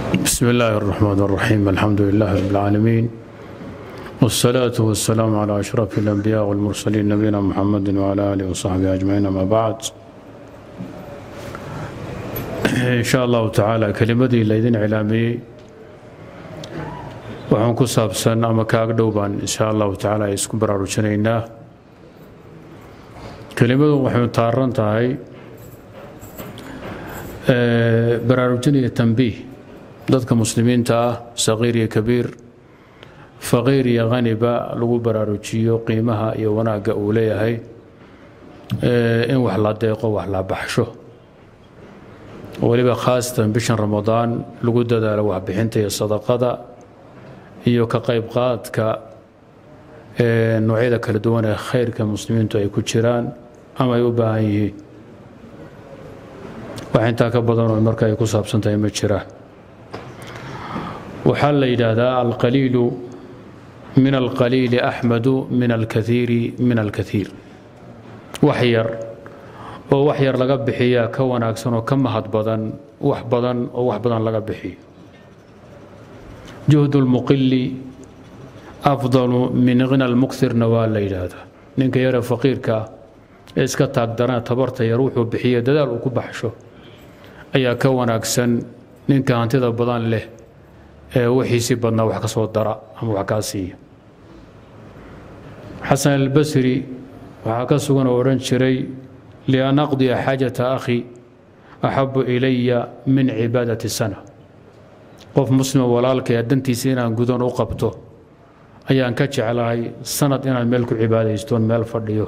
بسم الله الرحمن الرحيم. الحمد لله رب العالمين، والصلاة والسلام على أشرف الأنبياء والمرسلين نبينا محمد وعلى آله وصحبه أجمعين. أما بعد، إن شاء الله تعالى كلمتي ليدين إعلامي waxaan ku saabsan ama kaaga dhowbaan insha Allah ta'ala isku baraarujinaynaa. Kelimadu waxay taaran tahay baraarujin iyo tanbiih dadka muslimiinta ah, saqiir iyo kabiir, faqiir iyo ghaniba lagu baraarujiyo qiimaha iyo wanaaga uu leeyahay in wax la deeqo, wax la baxsho, waliba khaasatan bishan Ramadaan lagu dadaalo wax bixinta iyo sadaqada iyo ka qayb qaadka noocyada kala duwan ee khayrka muslimiintu ay ku jiraan ama ay u baahan yihiin. wax intaa ka badan oo marka ay ku saabsan tahay ma jiraan. waxaa la yidhaahdaa alqaliilu min alqaliili axmadu min alkathiiri min alkathiir. wax yar oo wax yar laga bixiyaa ka wanaagsan oo ka mahad badan wax badan oo wax badan laga bixiyo. جهد المقل أفضل من غنى المكثر نوال ليلادا. نينك يرى فقيرك إسكا تقدرنا تبرت يروح بحية دلال وكبحشو أي كون أكسن نينك أنت ذا بضان له وحي سيبنا وحكا صوت دراء أم وحكاسية. حسن البصري وحكا سوغن ورنشري لأن أقضي حاجة أخي أحب إلي من عبادة السنة. qof muslim walaalkay dantiisa inaan gudan u qabto ayaan ka jeclahay sanad inaan meel ku cibaadaysto, meel fadhiyo.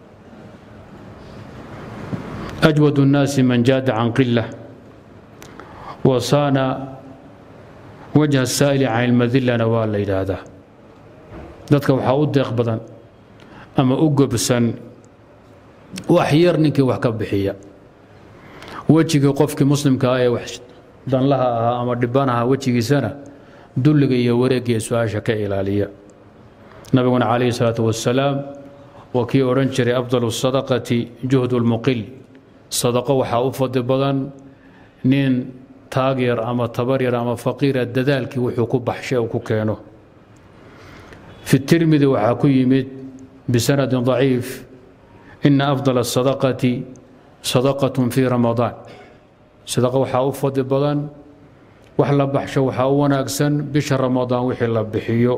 ajwadu الnaasi man jaada can qila wasaana wajha الsaa'ili can ilmadillana waa la yidhaahdaa. dadka waxaa u deeq badan ama u gobsan wax yar ninkii wax ka bixiya. wejigii qofkii muslimka ah ee wax danlaha ahaa ama dhibanaha wejigiisana dulliga iyo wareegga iyo su-aasha ka ilaaliya. nabiguna calayhi salaatu wassalaam waa kii odhan jiray afdalu sadaqati juhdu lmuqil. sadaqo waxaa u fadli badan nin taag yar ama tabar yar ama faqiira dadaalkii wuxuu ku baxshay uu ku keeno. fi tirmidi waxaa ku yimid bisanadin daciif ina afdala asadaqati sadaqatun fi ramadaan. sadaqa waxaa u fadli badan wax la baxsho waxaa u wanaagsan bisha Ramadaan wixii la bixiyo.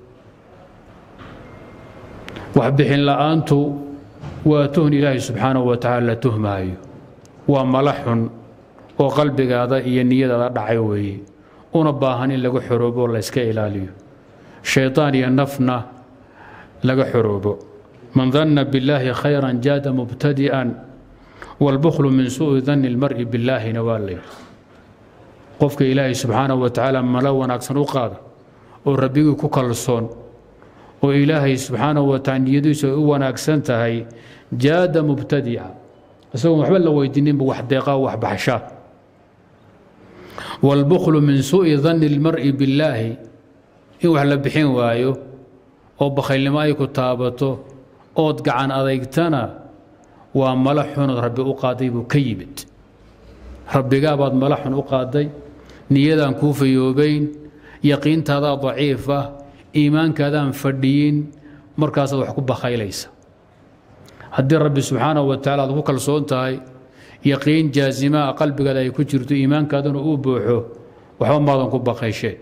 wax bixin la'aantu waa tuhn Ilaahay subxaanahu wa tacaala la tuhmaayo, waa malaxun oo qalbigaada iyo niyadaada dhacay weeye, una baahan in laga xoroobo la iska ilaaliyo, shaytaan iyo nafna laga xoroobo. man danna billaahi khayran jaada mubtadi'an والبخل من سوء ظن المرء بالله نوالي. قفك إلهي سبحانه وتعالى ملون أكثر وقاضي وربيك كوكالصون وإلهي سبحانه وتعالى يدوس وانا أكسنت هاي جاد مبتدئا أسوء محبل لو يدينين بواحد دقيقة وواحد بحشاء. والبخل من سوء ظن المرء بالله يوحل بحين وايو أو بخيل ما يكو تابته أو تقعان أضيقتنا waa malaxun rabbi u qaaday buu ka yimid. rabbigaa baad malaxun u qaaday, niyadaan kuu fayoobayn, yaqiintaada daciif ah, iimaankaadaan fadhiyin, markaasaad wax ku bakhaylaysa. haddii rabbi subxaanahu wa tacaala aad ku kalsoon tahay, yaqiin jaasimaa qalbigaada ay ku jirto, iimaankaadana uu buuxo, waxba maadan ku bakhayshe.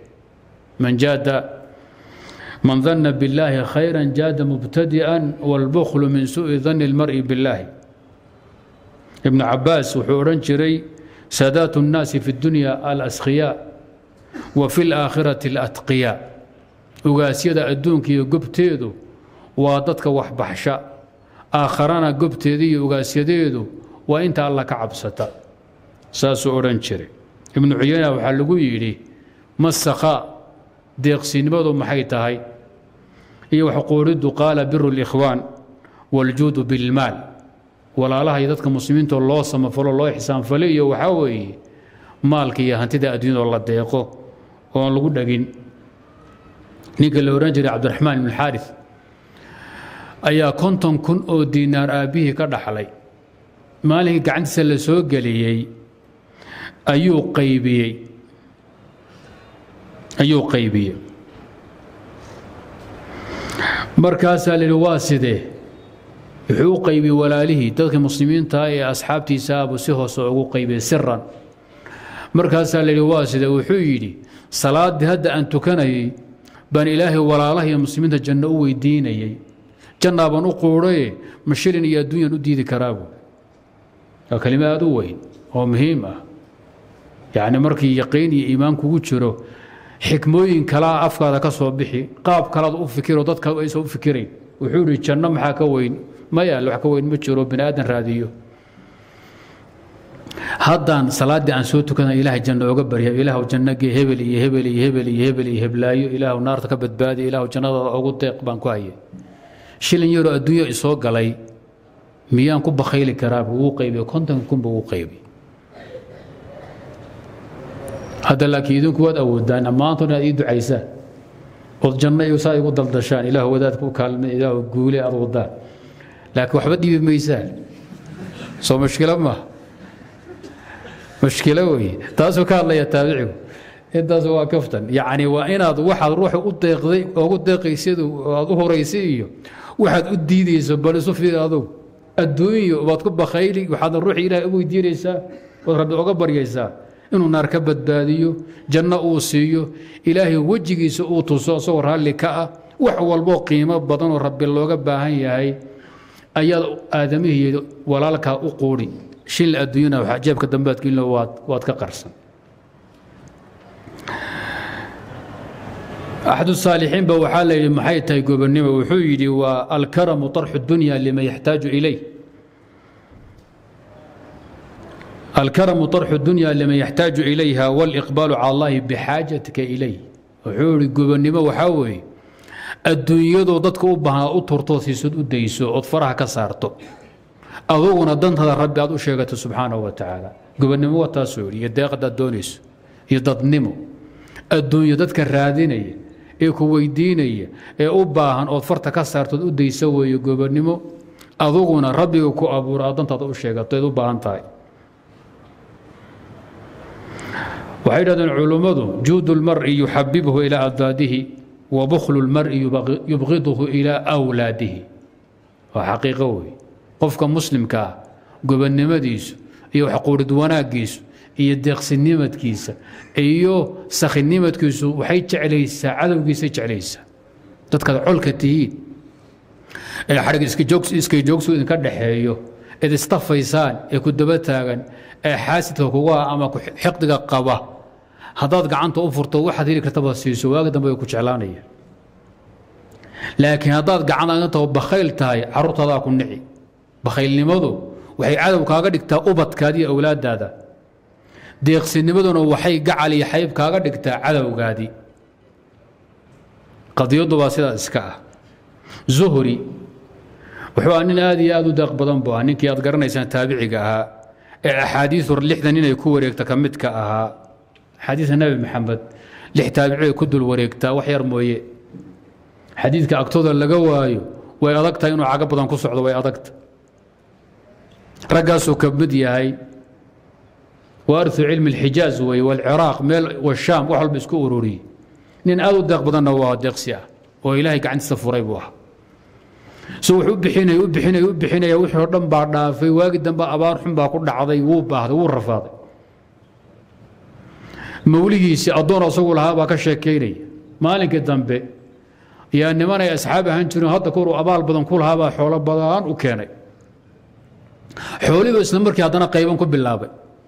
من ظن بالله خيرا جاد مبتدئا والبخل من سوء ظن المرء بالله. ابن عباس وحورن جري سادات الناس في الدنيا الأسخياء وفي الآخرة الأتقياء. وقاسيدا أدونك يقبتيدو وادتك وحبحشاء آخران قبتيدي وقاسيديدو وإنت الله كعبستا. ساسو أورن جري ابن عيينة وحلقو يلي ما السخاء deeqsiinimadu maxay tahay iyo xuquuqdu qaala biru al-ikhwan wal juud bil maal. walaalaha iyo dadka muslimiinta loo samafalo loo ixsaan faliyo waxa weeye maalka iyo hantida adduunyada la deeqo oo lagu dhagin. ninka la oran jiray Cabdiraxmaan ibn Xaaris ayaa 50,000 oo diinaar aabihi ka dhaxlay. maalinkii gacantiisa la soo galiyay ayuu qaybiyay ayuu qaybiyey markaasaa la yidhi waa sidee wuxuu u qaybiyey walaalihii dadka muslimiinta ee asxaabtiisa abuu si hoose ugu qaybiyey siran markaasaa la yidhi waa sidee wuxuu yidhi salaaddii hadda aan tukanayay baan ilaahay walaalaha iyo muslimiinta janno u weydiinayey jannaa baan u quudhaye ma shilin iyo adduunyaan u diidi karaabu waa kelimo aad u weyn oo muhiim ah yacni markii yaqiin iyo iimaan kugu jiro xikmooyin kalaa afkaada ka soo bixi qaab kalaad u fikiro dadka aysan u fikirayn wuxuu yidhi janno maxaa ka weyn maya wax ka weyn ma jiro bini aadan raadiyo haddaan salaaddii aan soo tukana ilaahay janno oga barya ilaahu janno gee hebel iyo hebel iyo hebel iyo hebel iyo heblaayo ilaahu naarta ka badbaadi ilaahu jannadaada ugu deeq baan ku hayay shilin yaroo adduunyo isoo galay miyaan ku bakhayli karaa buu uu qaybiyo 50 kun buu u qaybi hadda laakiin idinku waad awoodaan maanta inaad ii ducaysaan ood janno iyo saa igu daldashaan ilaahu wadaadku u kaalmay ilaahu guule aad wadaan laakiin waxba dhiibi maysaan soo mushkilad ma مشكلة وهي تاسو كان لا يتابعه انتاس waa kaftan يعني waa inaad waxaad ruuxa u deeqday ugu deeqaysido aad u horeysiyo waxaad u diidayso bal isu fiirado adduunyo waad ku bakhayli waxaad ruux ilaahay ugu diiraysaa oo rabbi uga baryaysaa inuu naar ka badbaadiyo janno uu siiyo ilaahay wajigiisa uu tuso soo raali ka ah wax walbo qiimo badan oo rabbi looga baahan yahay ayaad aadamihiisa walaalka u qoori shil adduunyada waxa jeebka dambaadka in waad ka qarsan أحد الصالحين بوحال لي محي تاي غوبنيمه وحو يدي والكرم طرح الدنيا لما يحتاج إليه الكرم طرح الدنيا لما يحتاج إليها والإقبال على الله بحاجتك إليه وحو غوبنيمه وحاوي الدنيا دو ددك u baahan u turto siisad u deyso oo faraha ka saarto aduguna dantada rabbi aad u sheegato subhanahu wa ta'ala gobonimo waa taas iyo deeqda doonayso iyo dadnimo adduunyo dadka raadinaya ee ku weydiinaya ee u baahan oo farta ka saarto u deyso weeyo gobonimo aduguna rabbiga ku abuura dantada u sheegato u baahan tahay waxay yiraahdeen culimadu juudul mar'i yuhabbibuhu ila adadihi wa bukhlu al-mar'i yubghiduhu ila awladihi wa haqiiqo weey qofka muslimka gobonimadiisu iyo xaquurid wanaagiisu iyo deeqsinimadkiisa iyo sakhinimadkiisu waxay jeclaysaa cadawgiisa jeclaysaa dadka colka tihiin ee xarig iska joogso idinka dhaxeeyo ee istafaysaan ee ku daba taagan ee xaasidka kuga ama ku xiqdiga qaba haddaad gacanta u furto waxaad heli kartaba siiso waaga dambe ay ku jeclaanayaan laakiin haddaad gacanta u bakhayl tahay carruurtaada ku nici bakhaylnimadu waxay cadow kaaga dhigtaa ubadkaadii awlaadaada deeqsinimaduna waxay gacal iyo xayb kaaga dhigtaa cadowgaadii qadiyadu waa sidaa iska ah zuhri wuxuu nin aad iyo aad u deeq badan buu ahaa ninkii aad garanaysaan taabiciga ahaa ee axaadiisu 60 inay ku wareegta ka mid ka ahaa xadiiska nabi maxamed 6 taabici ku dul wareegtaa wax yar mooye xadiiska agtooda laga waayo way adagtahay inuu caga badan ku socdo way adagtahay رجاسو كبد ياهي وارث علم الحجاز والعراق ميل والشام وحل بسكو أروري نين أدو دق بدن نواه دقسيا وإلهي قاعد سفوري بوها سو حب حين يب حين يب حين يوحي ردن بعد في واجد دم أبار حم باقول عضي وبعض والرفاضي مولي سي أدور أصول هذا كشكيري مالك الذنب يا نمانا يا أصحابي هنشنو هذا كورو أبال بدن كل هذا حول بدن وكاني xooliba isla markii hadana qayban ku bilaabay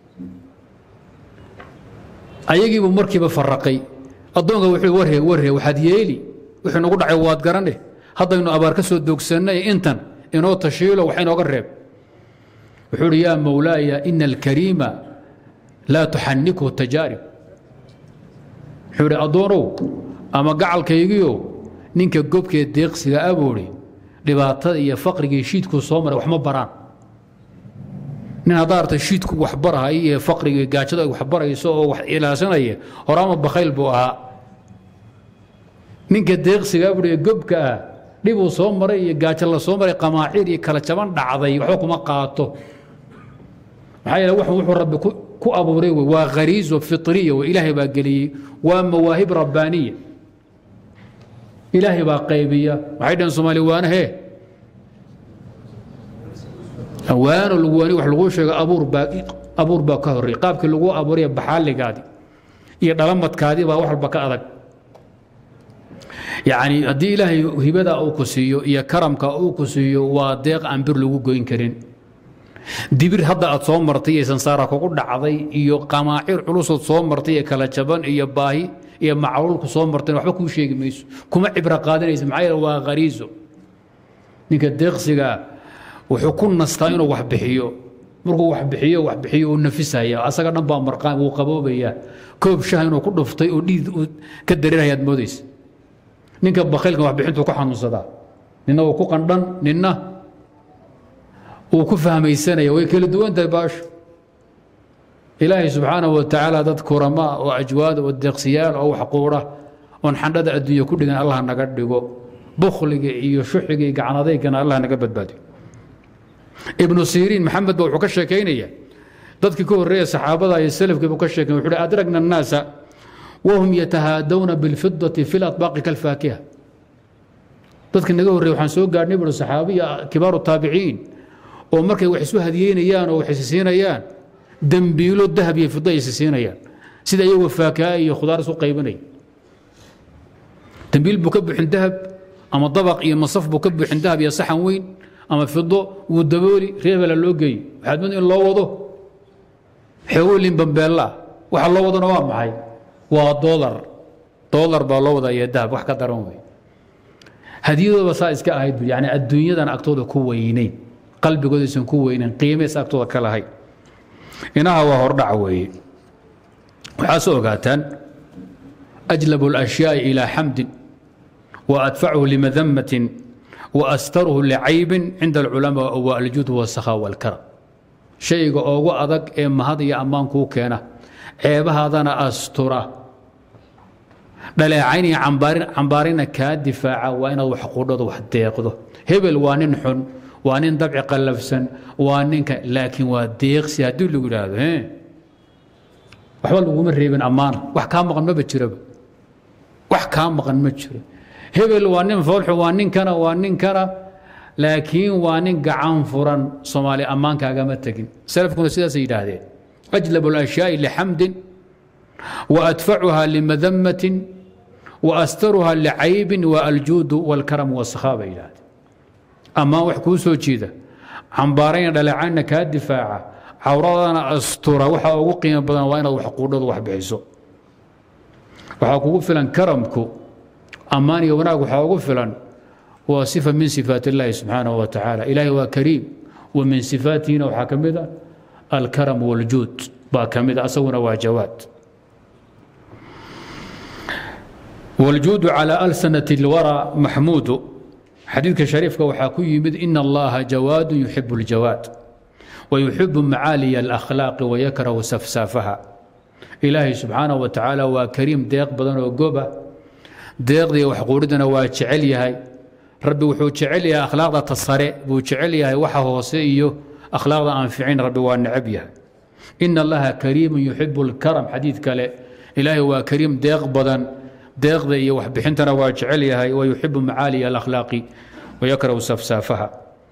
ayagiiba markiiba faraqay adoonka wuxuu warhe waxaad yeeli wuxuu nagu dhacay waad garane haddaynu abaar ka soo doogsanay intan inoo tashiilo waxa inooga reeb wuxuu yaa mawlaaya in al-karima la tuhanniku tajarib wuxuu adoonow ama gacalkaygiyo ninka gobkee deeqsiga aboori dhibaatada iyo faqriga shiidku soo maray wax ma baraan nin hadaarta shiidku wax barahay iyo faqriga gaajada wax barayso oo wax ilaasanaya horama bakhayl buu ahaa ninka deeqsiga buu gobka dhib uu soo maray iyo gaajo la soo maray qamaacir iyo kala jaban dhacday waxba kuma qaato maxay wuxuu rabbi ku ku abuuray waa ghariizo fitriya ilaahay baa geliyey waa mawaahib rabbaaniya ilaahay baa qaybiya waxay dhahan Soomaali waana hee awaano lagu wani wax lagu sheego abuur baa ka horreey qaabkii lagu abuuray baxaaligaadi iyo dhalamadkaadi baa wax walba ka adag يعني haddii ilaahay hibada uu ku siiyo iyo karamka uu ku siiyo waa deeq aan bir lagu goyn karin dibir hadda aad soo martay iyo sansaara kugu dhacday iyo qamaacir culusood soo martay iyo kala jaban iyo baahi iyo macluul ku soo martay waxba ku sheegi mayso kuma cibra qaadanaysa maxay waa ghariizo ninka deeqsiga wuxuu ku nastaa inuu wax bixiyo markuu wax bixiyo uu nafisaya asaga dhan baa marqaan uu qaboobaya koob shaah inuu ku dhuftay oo dhiid ka dareerayaad moodaysa ninka bakhaylka wax bixintu ku xanuunsadaa nina uu ku qandhan nina uu ku fahmaysanaya way kala duwan tahay baasho ilaahay subxaanahu wa tacaala dad kurama oo ajwaad oo deeqsiyaal oo wax quura oon xandhada adduunya ku dhigan allah naga dhigo bukhliga iyo shuxiga iyo gacanadeygana allah naga badbaadiyo ibnu siriin maxamed baa wuxuu ka sheekaynaya dadkii ka horreeya saxaabada iyo salafkii buu ka sheekeynaya wuxuu adragna annaasa وهم يتهادون بالفضة في الأطباق كالفاكهة dadka naga horreey waxaan soo gaarnay baro saxaabiya kibaaru taabiciin oo markay wax isu hadiyeynayaan oo wax isiinayaan dambiilo dahab iyo fidda isiinayaan sida iyagu faakaa iyo khudaar soo qaybanay dambiil buu ka bixin dahab ama dabaq iyo masaf buu ka bixin dahab iyo saxan weyn ama fiddo uu dabooli reebala loo geeyo waxaad mid in loo wado xeewlin bambeella waxa loo wadana waa maxay waa dollar baa loo wadaa iyo dahab wax ka daran wey hadiyadooda saa iska ahayd yani adduunyadan agtooda ku weynayn qalbigoodaysan ku weynayn qiimaysa agtooda ka lahayd inaha waa hordhac weeye waxaa soo ogaataan ajlabu اlashyaai ilaa xamdin wa adfacuhu limadamatin wa astaruhu licaybin cinda alculamaa wa aljuud wasakhaa walkaram shayga oogu adag ee mahad iyo ammaan kuu keena ceebahaadana astura dhaleecayn iyo cambaarina kaa difaaca waa inaad wax qudhado wax deeqdo hebel waa nin xun waa nin dabci qallafsan waa ninka laakiin waa deeqsi haddii lagu yidhaahdo waxba laguma reebin ammaana wax kaa maqan maba jiraba wax kaa maqan ma jiro hebel waa nin foolxu waa ninkana laakiin waa nin gacan furan soomaali ammaankaagama tegin salafkuna sidaasay yidhaahdeen أجلب الأشياء لحمد وأدفعها لمذمة وأسترها لعيب والجود والكرم والسخاء إلى أما وحكوسو جيدة عمبارين دلعنا كالدفاع عوراتنا أسطورة وحا وقيم بدن وين وحقوده وحبعيسو وحقوق فلان كرمكو أماني وناك وحقوق فلان وصفة من صفات الله سبحانه وتعالى إلهي وكريم ومن صفاتنا وحكم ذا الكرم والجود باكمل أصونا وجواد والجود على ألسنة الورى محمود حديث شريف وحاكي يمد إن الله جواد يحب الجواد ويحب معالي الأخلاق ويكره سفسافها إلهي سبحانه وتعالى وكريم ديق بدن وقوبة ديق دي وحقوردنا وشعليها ربي وحوشعليها أخلاق تصريع وشعليها وحوصيه أخلاق أنفعين ربي والنعبيها إن الله كريم يحب الكرم حديث كلا إلهي وكريم ديق بدن ديق ذي وحبحنتنا واجعليها ويحب معالي الأخلاق ويكره سفسافها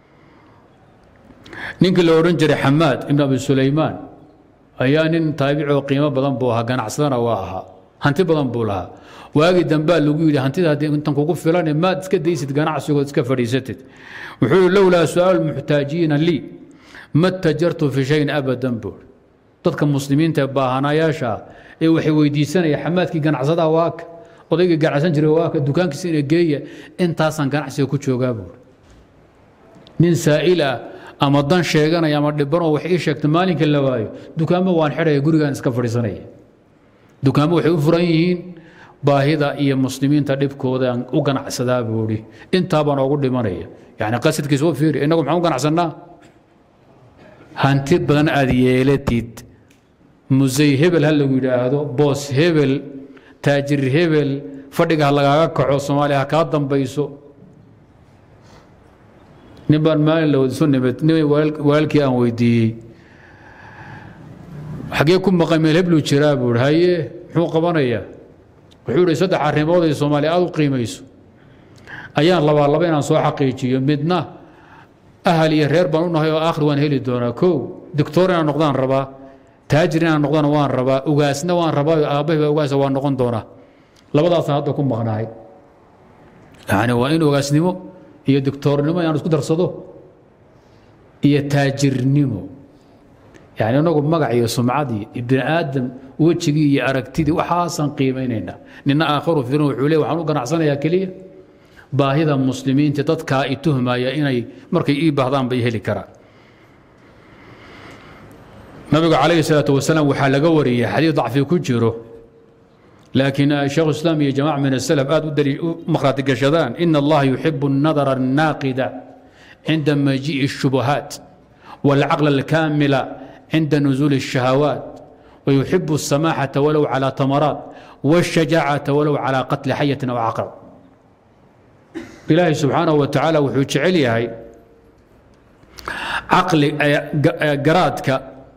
ننقل لورنجري حماد ابن أبي سليمان أيان تابعه قيمة بدن بوها كان عصدنا واها هنتي بدن بولها واجي دنبال لقيلي هنتي هذه أنت كوكو فلان ما تسكديست كان عصيو تسكفريستت وحول لولا سؤال محتاجين لي ما اتجرت في شيء ابدا بور dadka muslimiinta baahanayaasha ee waxay weydiisanaya xamaadkii ganacsada waak odayga ganacsan jiray waak dukaankiisa inay geeya intaasan ganacsiga ku joogaa buu nin saa'ila ama dan sheeganaya ama dhibano wax ii sheegtay maalinka la waayo dukaamo waan xidhay gurigaan iska fadhiisanaya dukaamo waxay u furan yihiin baahida iyo muslimiinta dhibkooda u ganacsadaa buu inta baan ugu dhimanaya yani qasadkiisa oo fiiri inagu maxaan u ganacsanaa hanti badan aad yeelatid musay hebel ha lagu yidhaahdo boos hebel taajir hebel fadhiga ha lagaaga kaco soomaaliya ha kaa dambayso nin baan maalin la wadiso nimid nin walaalkii aan weydiiyey xagee ku maqan meel heblu jiraa buu haye muxuu qabanayaa wuxuu yidhi 3 arrimood ay Soomaaliya aad u qiimayso ayaan laba inaan soo xaqiijiyo midna ahal iyo reer baan u nahay oo aakhir waan heli doonaa koow doctor inaan noqdaan rabaa taajir inaan noqdaan waan rabaa ugaasna waan rabaa aabahay ugaasa waan noqon doonaa labadaas hadda ku maqnaay yani waa in ugaasnimo iyo doctornimo aan isku darsado iyo taajirnimo يعني أنا أقول مقعي سمعتي ابن آدم وجهي أركتدي وحاسن قيميننا لأن آخر في روح عليه وحنو قناع سنة يا كلية باهذا المسلمين تتذكى التهمة يا إني مركي إيه بعضان بيهلي كرا النبي عليه الصلاة والسلام وحال قوري حديث ضعف كجره لكن الشيخ الإسلام يا جماعة من السلف أدري مخاطق الشذان إن الله يحب النظر الناقد عند مجيء الشبهات والعقل الكامل عند نزول الشهوات ويحب السماحة ولو على تمرات والشجاعة ولو على قتل حية أو عقرب إلهي سبحانه وتعالى وحوش علي هاي عقل قراتك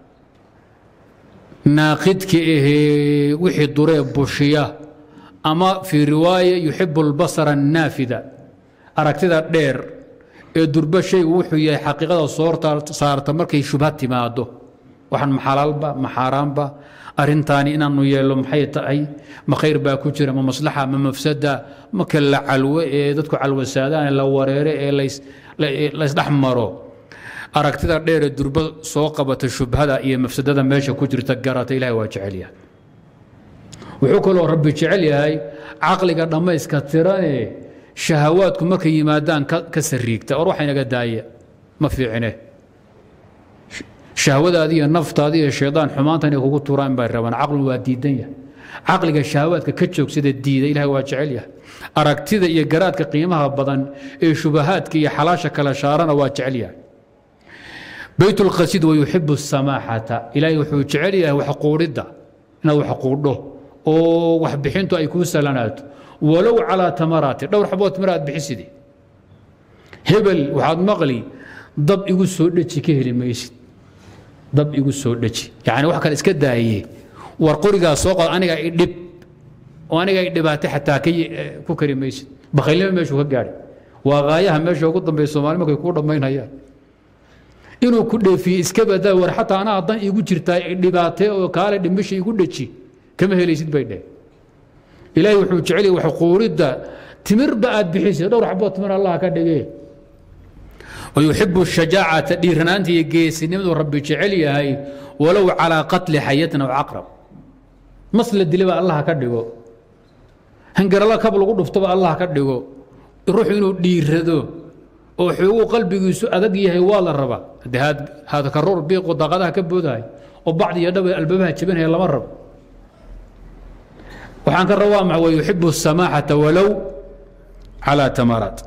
ناقدك إيه وحي الضريب بوشية أما في رواية يحب البصر النافذة أركتها دير durba shay wuxuu yahay xaqiiqada saarta markay shubhat timaado waxan maxalalba maxaraamba arintaani inaanu yeelo maxay tahay ma khayr baa ku jira ma maslaxa ma mafsada ma kala calwe ee dadku calwasaadaan la wareere ee la isdhaxmaro aragtida dheer ee durba soo qabata shubhada iyo mafsadada meesha ku jirta garata ilaahay waa jecel yahay wuxuu kaloo rabbi jecel yahay aqliga dhamayska tirane shahawaadku markay yimaadaan ka sariigta or waxa inaga daaya ma fiicine shahwadaadi iyo naftaadi iyo shaydaan xumaantan ay kugu turaan bay rabaan aqlu waa diidan yahay aqliga shahawaadka ka joogsida diida ilaahay waa jecel yahay aragtida iyo garaadka qiimaha badan ee shubahaadka iyo xalaasha kala shaarana waa jecel yahay baytul qasid wa yuhibbu as-samahata ilaahay wuxuu jecel yahay wax quurida inaad wax quudho oo wax bixintu ay ku salanaato ولو على تمرات دور حبوت مرات بحسدي هبل وحاد مقلي ضب يقول سو دجي كهلي ميسد ضب يقول سو دجي يعني واخ كان اسك دايي ورقريغا سوق انيغا يدب وانيغا يدباتي حتى كي ku kari ميسد بخيلما meeshu ka gaari waa qaayaha meesha ugu dambeeyay Soomaali markay ku dhameynayaan inuu ku dheefiyo iska badaa war xataa ana hadan igu jirtaa dhibaatay oo kaale dhimisho igu dhaji kama helaysid bay dheh إلهي وحو جعلي وحو قورده تمر بعد بحيث دور حبوت تمر الله كدغه ويحب الشجاعة ديرنانتي يجيس نمد ربي جعلي هاي ولو على قتل حيتنا وعقرب مصل الدليل الله كدغه هنجر الله قبل قدفت الله كدغه روح انه ديردو oo xoogu qalbigiisu adag yahay waa la rabaa hada karoor biiq daqadaha ka boodahay oo bacdi iyo dhab albabaha jabinaya lama rabo وحان كالروامع ويحب السماحة ولو على تمرات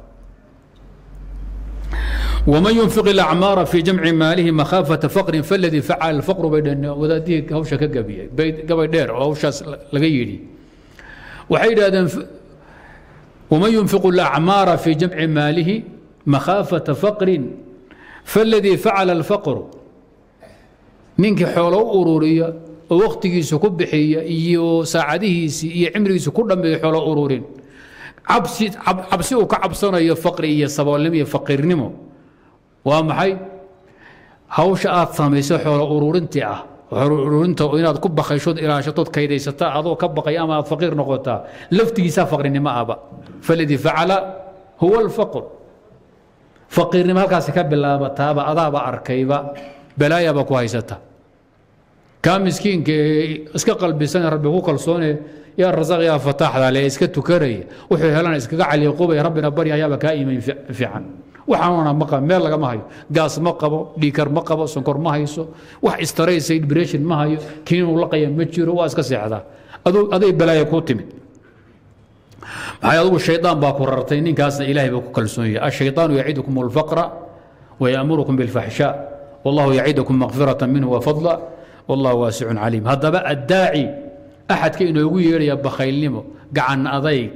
ومن ينفق الأعمار في جمع ماله مخافة فقر فالذي فعل الفقر بين وذاتيه هوشة كقبية قبل دير أو هوشة لغيري وحيد هذا ومن ينفق الأعمار في جمع ماله مخافة فقر فالذي فعل الفقر منك حوله أرورية ووقتيسو كبخيه iyo saacadihiisi iyo cimrigiisu ku dhameeyo xoolo ururin cabsi uu ka cabsanayo faqri iyo saboolnimo iyo faqirnimo waa maxay hawsha aad samayso xoolo ururintii ah ururinta inaad ku baqayso ilaashatood kaydaysato adoo ka baqay ama aad faqir noqotaa laftigiisa faqrinimo aba falidi facala huwa alfaqr faqirnimo halkaas ka bilaabataaba adaaba arkayba balaayaba ku haysata كان مسكين اسك قلبي سنه ربي هو كلسونه يا الرزاق يا فتاح عليه اسك تكري وحي هلان اسك علي قوبي ربنا بريا يا بكايمين فيعن وحانا مقام ميل لغا ما هيو قاس ما قبو ديكر ما قبو سنكر ما هيسو wax istaray sayd بريشن ما هيو كينو لقيا ما جيرو waa iska seexda aday balaaya ku timid hayadu shaytaan baa ku rartay ninkaas ilaahay baa ku kalsoonay ash-shaytaanu ya'idukum al-faqra wa ya'murukum bil-fahsha wallahu ya'idukum maghfiratan minhu wa fadla والله واسع عليم هذا بقى الداعي أحد كأنه يقول يا بخيل نمو قعن أضيك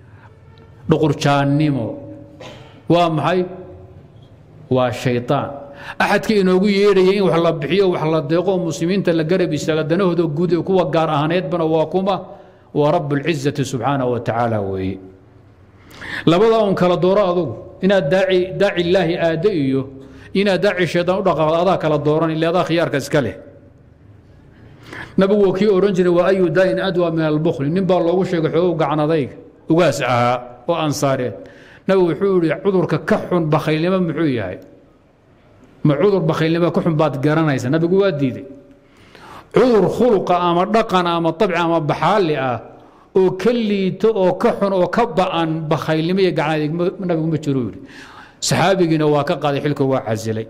دقرشان نمو وامحي والشيطان axadka inoogu yeedhaya in wax la bixiyo wax la deeqo muslimiinta la garab istaaga danahooda guud ee kuwa gaar ahaaneedbana waa kuma waa rabbulcizati subxaanahu wa tacaala weeye labadaa un kala dooro adugu inaad daaci illaahi aaddo iyo inaad daaci shaydaan u dhaqaaqdo adaa kala dooran ila adaa khiyaarka iska leh nabigu waa kii odhan jiray waa ayu daa'in adwa min albukli nin baa loogu sheegay xoogow gacanadayga ugaas ahaa oo ansaareed nabigu wuxuu yihi cudurka ka xun bakhaylnimo muxuu yahay ma cudur bakhaylnimo ka xun baad garanaysa nabigu waa diiday cudur khuluqa ama dhaqan ama abci ama baxaali ah oo ka liito oo ka xun oo ka ba'an bakhaylnimo iyo gacanadayg nabigu ma jiro yidhi saxaabigiina waa ka qaaday xilka waa casilay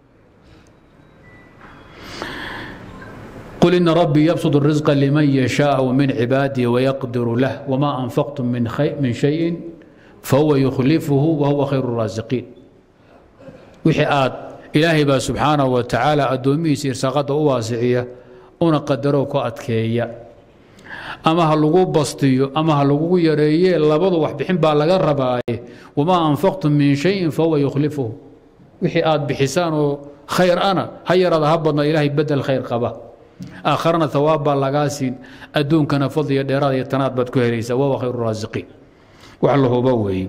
قل إن ربي يبسط الرزق لمن يشاء من عباده ويقدر له وما أنفقتم من شيء فهو يخلفه وهو خير الرازقين وحي آد إلهي با سبحانه وتعالى أدومي سير ساقط واسعية أنا قدروا كأتكية أما هلقوا بسطيو أما هلقوا يريه لبضوا وحبحين بالغرباء وما أنفقتم من شيء فهو يخلفه وحي آد بحسانه خير أنا هيا رضا هبضنا إلهي بدل خير قبه آخرنا ثواب لغاسين أدون كان فضي ديراد يتناد بد كهريسا وهو خير الرازقين وحله بوي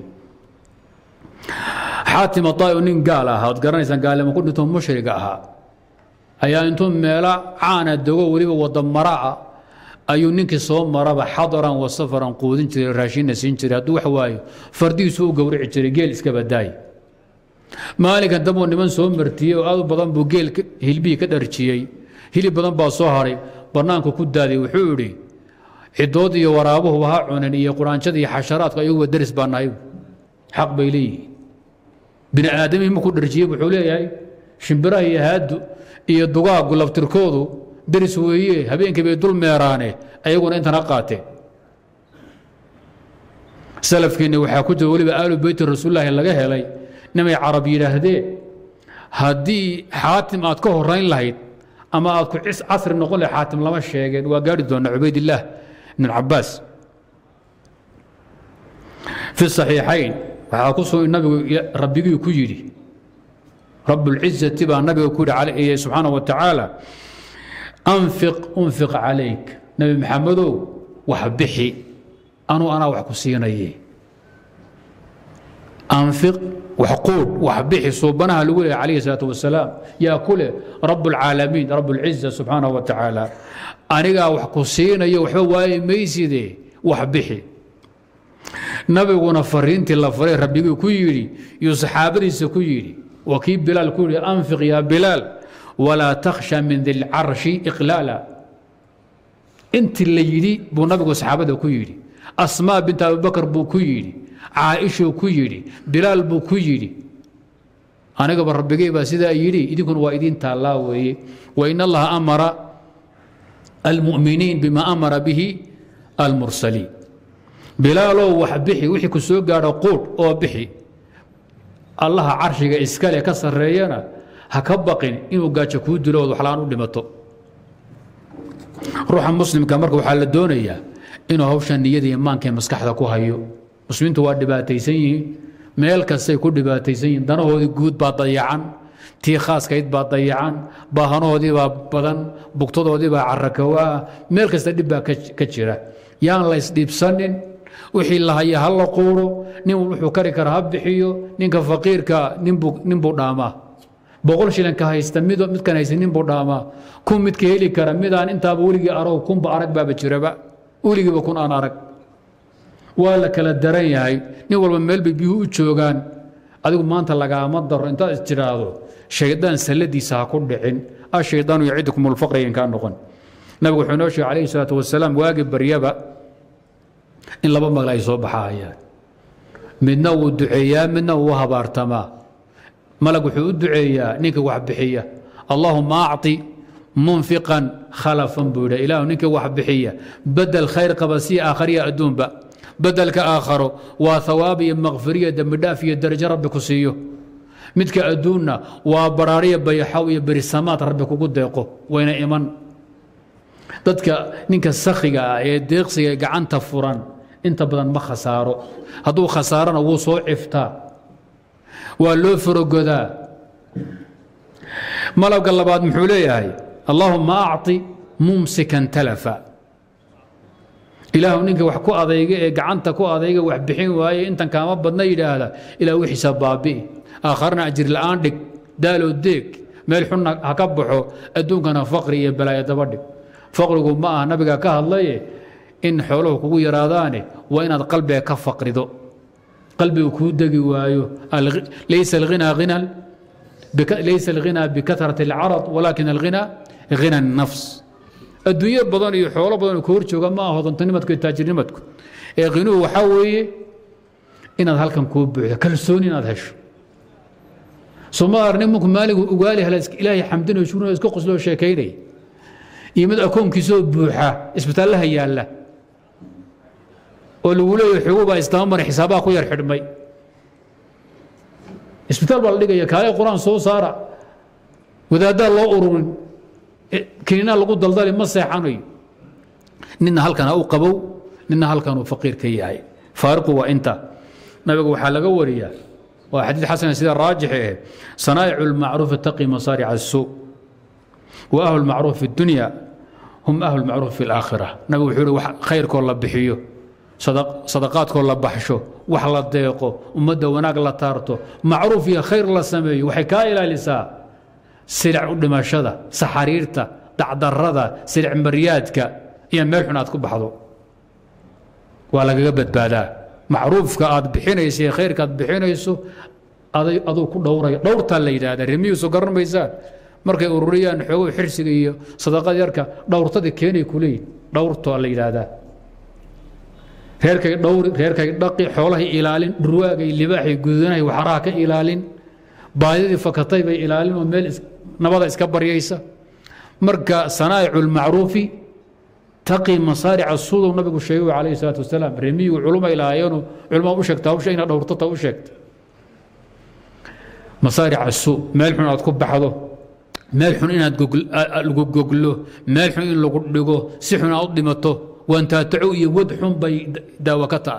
حاتم الطائي نين قالها وتقرنيسان قال لما كنتم مشرقها أيا أنتم ميلا عانا الدقو وليبا ودمراء أيو نينك صوم مرابا حضرا وصفرا قودين جري راشين نسين جري هدو حوايو فردي سوق ورع جري جيل اسكبا داي مالك أنتمو نمان صوم مرتيه وآدو بضان بو جيل هلبي كدرشيي hilib badan baa soo haray barnaanku ku daaday wuxuu yidhi cidood iyo waraabuhu ha cunan iyo quraanjada iyo xasharaadka ayagu daris baa nahay xaq bay leeyihiin bini aadamii ma ku dharjiyey wuxuu leeyahay shimbiraha iyo haadu iyo dugaagu laftirkoodu daris weeye habeenkii bay dul meeraane ayaguna intan ha qaateen salafkiina waxaa ku jira weliba aalu beyti rasuulilaahi laga helay nimay carab yidhaahdeen haddii xaatim aad ka horayn lahayd أما أذكر عصر نقول حاتم لما شيء وقال دون عبيد الله بن العباس في الصحيحين فحاكسوا النبي ربي كجري رب العزة تبع النبي يقول عليه سبحانه وتعالى أنفق عليك نبي محمد وحبحي أنا وحكسيني أنفق وحقود وحبيحي صوبناها الأولى عليه الصلاة والسلام يأكل رب العالمين رب العزة سبحانه وتعالى أنا وحكسين يوحواي ميسيدي وحبيحي نبي ونفرين تلا فرين ربي كيري يصحابني سكيري وكيب بلال كوري أنفق يا بلال ولا تخشى من ذي العرش إقلالا أنت اللي يدي بو نبي وصحابته كيري أسماء بنت أبي بكر بو كيري عائشة كيري بلال بو كيري أنا قبل ربي بس إذا يري يدكن وايدين تالاوي وإن الله أمر المؤمنين بما أمر به المرسلين بلال وحبحي وحي كسوق قال قول أو بحي الله عرشك إسكالي كسر ريانا هكبقين إنه قاتش كود لو وحلان ودمتو روح مسلم كمرك وحال الدنيا إنه هوشان نيدي مان كان مسكحة كوهايو مسلمين تواد دباتيسين ميل كسي كل دباتيسين دانو هودي جود باضيعان تي خاص كيد باضيعان باهانو هودي بدن بوقتو هودي با عركوا ميل كسي دبا كجيرا يان لا يسديب سنن وحي الله هي هلا قورو نين وحو كاري كر هبخيو نينكا فقيركا نينبو داما بقول شيلن كهيست ميدو مid kan haysanin buu dhaama kun mid ka heli kara midaan intaaba weligii arag kun ba arag baaba jiraba weligiiba kun aan arag waa la kala daran yahay nin walba meel bay biyuhu u joogaan adigu maanta lagaama daro intaad istiraado shaydaan saladiisa ha ku dhicin ashaydaanu yacidukum alfaqra in kaan noqon nabigu wuxuu noo sheegay calayhi salaatu wasalaam waagi baryaba in laba magal ay soo baxayaan midna uu duceeyaa midna uu habaartamaa ملك وحود دعيا نيك وحبحية اللهم أعطي منفقا خلفا بودا إله نيك وحبحية بدل خير قبسي آخرية أدون با بدل كآخر وثوابي مغفرية دم دافية درجة ربك سيو متك أدونا وبرارية بيحاوية برسامات ربك قد يقو وين إيمان ضدك نيك السخية يدقسي قعان تفوران انت بدن ما خسارو هدو خسارنا وصو عفتا waa loo forogodaa ملك الله بعد محوليه هاي اللهم أعطي ممسكا تلفا إله نينك وحكو أضيقه قعنت كو أضيقه وحبحين وهاي أنت كما بدنا إلى هذا إلى وحي سبابي آخرنا أجر الآن دك دالو ديك ملحنا هكبحو أدونكنا فقري بلا يتبدك فقركم ما نبقى كهالله إن حوله كو يراداني وإن قلبي كفقر ذو قلبي كودقي وايو ليس الغنى غنى ليس الغنى بكثرة العرض ولكن الغنى غنى النفس الدنيا بدن يحول بدن كورتشو ما هو ضنتنمتك تاجرنمتك غنوه وحوي إن هذا كان كوب كلسوني نادهش سمار نمك مالك وقالي هلا إلهي حمدنا وشونو اسكو قسلو شيكيني يمد أكون كيسو بوحة اسبت الله يا الله ولولا يحبوا استمر حسابها أخويا الحرمي اسبتال بالدقة يا كاي القرآن صو صار وإذا دا الله أورون كينا لقود دلدالي ما سيحاني ننا هل كان أو قبو ننا هل كانوا فقير كياي فارقوا وإنت نبقى وحالة وريا وحديث حسن سيد الراجح صنائع المعروف تقي مصارع السوء وأهل المعروف في الدنيا هم أهل المعروف في الآخرة نبقى وحولوا خير كله بحيو صدقات كله بحشو وحلا ديقو ومدى وناق لا تارتو معروف يا خير الله سمي وحكاية لا لساء سلع دمشقة سحريرتا دعدردا سلع مريادك يا ملحنات كبحضو ولا قبت بعدا معروف كاد بحينيس يا خير كاد بحينيسو aduu ku dhowray dhowrta la yiraahdo remiisu garanmaysaa markay ururiyaan xoog xirsiga iyo sadaqad yarka dhowrtada keenay kulay dhowrto la yiraahdaa reerkay dhaqi xoolaha ilaalin durwaagay libaaxay gudanahay waxaraha ka ilaalin baadidii fakatay bay ilaalin oo meel nabada iska baryaysa marka sanaaicul macruufi taqi masaaric as-suud nabigu sheegay alayhi salaatu wasalaam remiigu culumay ilaayeen culumada u sheegtaa oo sheegna dhowrtada u sheegta مصارع السوء مالحون أتكو بحضو مالحون إن أتقوقلو مالحون إن لقو سحون أضمتو وانت تعوي ودحون بي داوكتا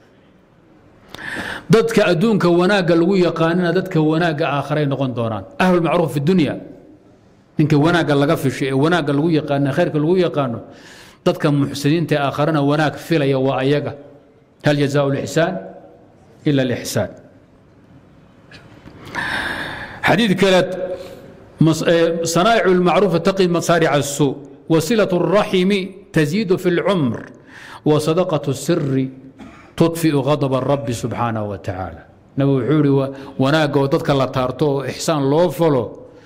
ضدك أدونك وناقا لوية قاننا ضدك وناقا آخرين نقون دوران أهل المعروف في الدنيا إنك وناقا لقف الشيء وناقا لوية قاننا خيرك لوية قانو ضدك محسنين تا آخرين وناك فيلا يوا أيقا هل جزاء الإحسان إلا الإحسان حديث كانت صنائع المعروف تقي مصارع السوء وصلة الرحم تزيد في العمر وصدقة السر تطفئ غضب الرب سبحانه وتعالى نبو حوري وناقة وضدك الله تارتو إحسان لو فلو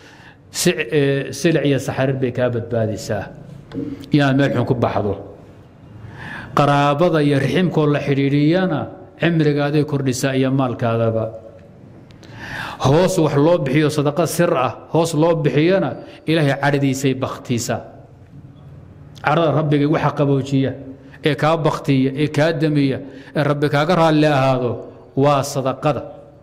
سلعي سحر بكابت بادي ساه يا ملحن كبحضو قرابضة يرحم كل حريريانا عمري قادي كردساء يمال كاذبا هوس وحلو بحيو صدقة سرعة هوس لو بحيانا إلهي عردي سي بختيسا عرض ربك وحق بوجية إيكا بختية إيكا دمية ربك أقرها اللي هذا وصدقة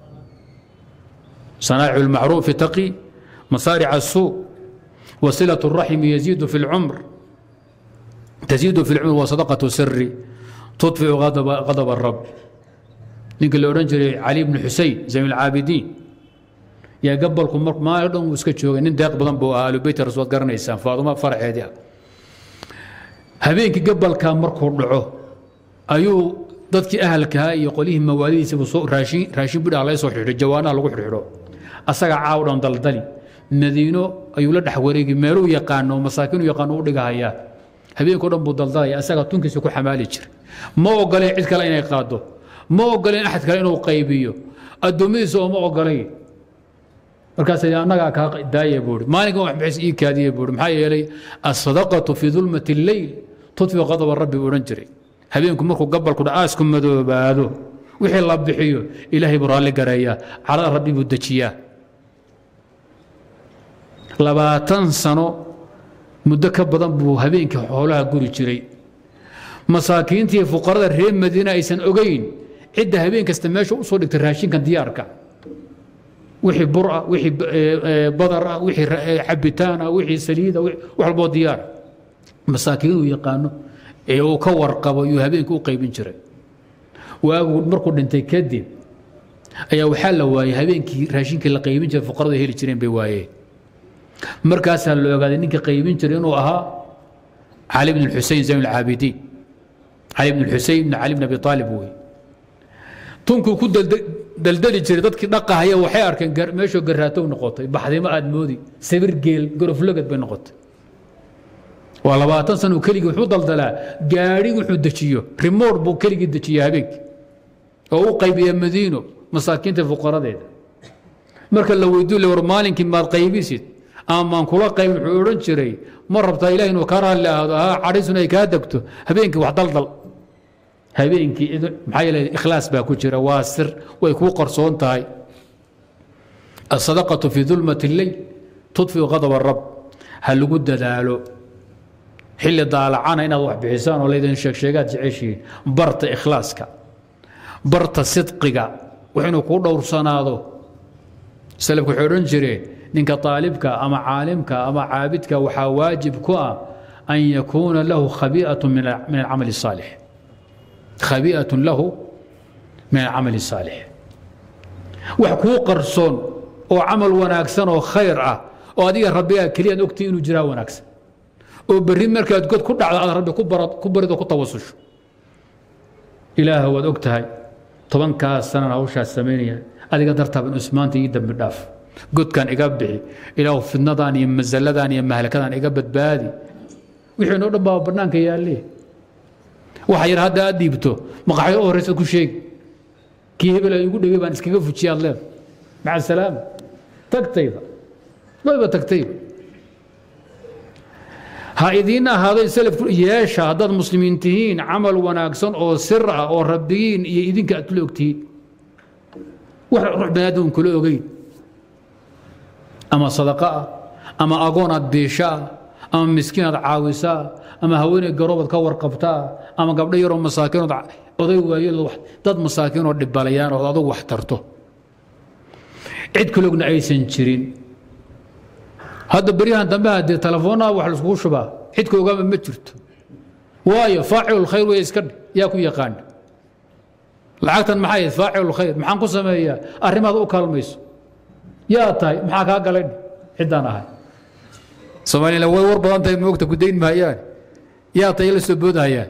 صناع المعروف تقي مصارع السوء وصلة الرحم يزيد في العمر تزيد في العمر وصدقة سر تطفئ غضب الرب نقول له علي بن حسين زين العابدين يا قبلكم ما يردون وسكتشوا إن داق بدن بو آل بيت الرسول قرن إنسان فاطمة فرح هذه هبينك قبل كان مركو رعوه أيو ضدك أهلك هاي يقوليهم مواليد سبوا راشين بدا على يسوع الجوانا لو حرحرو أسرع عاودون دلدلي مدينو أيو لد حوريك مالو يقانو مساكين يقانو دغايا هبينك دون بو دلداي أسرع تنكس كو حمالي جير ما اوغلي عيد كلا اني قادو ما اوغلي احد كلا انو قيبيو ادوميسو ما اوغلي markaas anaga ka daayay buur maalinka wax bixis ii kaadiyay buur maxay yeelay as-sadaqatu fi dhulmati al-layl tudfi ghadab rabbi oran jiray habeenku markuu gabalku dhaasku madoobaado wixii la bixiyo ilaahay baraali gareeya cala rabbi buu dajiya 20 sano muddo ka badan buu habeenka xoolaha guri jiray masaakiintii fuqarada reer Madiina aysan ogeyn cid habeen kasta meesha u soo dhigtay raashinka diyaarka وحي برأة وحي بضرة وحي حبتانة وحي سليدة وحي ديار مساكين ويقانو وكور قبو يهبينك وقيبين جري واقول مركو انتي كدب ايا وحال واي هبينك راشينك اللي قيبين جري فقرده هي اللي جرين بوايه markaasaa la ogaaday ninka qaybin jiray inuu ahaa cali bn xusein zayn alcaabidiin cali bn xusein bn cali bn abi aalib wey tunkuu ku daldali jiray dadkii dhaqahaya waxay arkeen meeshoo garaatow noqotay baxdimo aad moodi sabir geel goroflogad bay noqotay waa 20 sano keligii wuxuu daldalaa gaari wuxuu dejiyo rimoor buu keligii dejiyaa habeenkii oo u qaybiya madiino masaakiinta fuqaradeeda marka la weydiiyo le war maalinkii maad qaybisid amaan kula qaybin wuxuu odhan jiray ma rabtaa ilaah inuu ka raalli ahaado cadhaysuna ay kaa degto habeenkii wax daldal habeenkii maxaa yeelay ikhlaas baa ku jira waa sir way kuu qarsoon tahay asadaqatu fi dulmati lleyl tudfiu qadab arab ha lagu dadaalo xilli daalacana inaad wax bixisaan oo laydin sheegsheegaad jeceshihiin barta ikhlaaska barta sidqiga wax inuu kuu dhowrsanaado salafku wuxuu odhan jireen ninka طaalibka ama caalimka ama caabidka waxaa waajib ku ah an yakuuna lahu khabii'atu min alcamal الصaalix khabii'atu lahu min alcamal الصaalix wax kuu qarsoon oo camal wanaagsan oo khayr ah oo adiga rabbigaa keliya ad ogtii inuu jiraa wanaagsan oo berri markaad god ku dhacdo aad rabbi ku barido ku tawasusho ilaah waad og tahay 10 sanana hawshaas samaynaya adiga dartaaba in usmaanta ii dambi dhaaf godkan iga bixi ilaahu fidnadan iyo masalladan iyo mahlakadan iga badbaadi wixii noo dhan baa bannaanka yaalle waxa yar hadda aad dhiibto maqaxyo u horreysa ku sheegi kii hebel ay igu dhegay baan iskaga fujiyaad leed maca salaam tagtayda wayba tagtayba ha idiin ahaaday salafku yeesha haddaad muslimiin tihiin camal wanaagsan oo sir ah oo rabbigiin iyo idinka aad kula ogtihiin wax ruux baniaadam kula ogeyn ama sadaqa ah ama agoonaad beesha ah ama miskiinaad caawisaa ama haweeney garoobad ka warqabtaa ama gabdho yaroo masaakiinood oday waayo dad masaakiinoo dhibbalayaan oo adugu wax tarto cid kalogna aysan jirin hadda beryahan dambe haddee telefoonnaha wax laiskugu shubaa cidka ogaama ma jirto waayo faacilulkhayr way iska yaa ku yaqaan lacagtan maxay ahayd faacilulkhayr maxaan ku sameeyaa arrimaad u kaalmayso yaa tahay maxaa kaa galay ciddaan ahay soomaalina way war badan tahay moogta ku dayn mahayaan yaa tahay la soo boodahayaan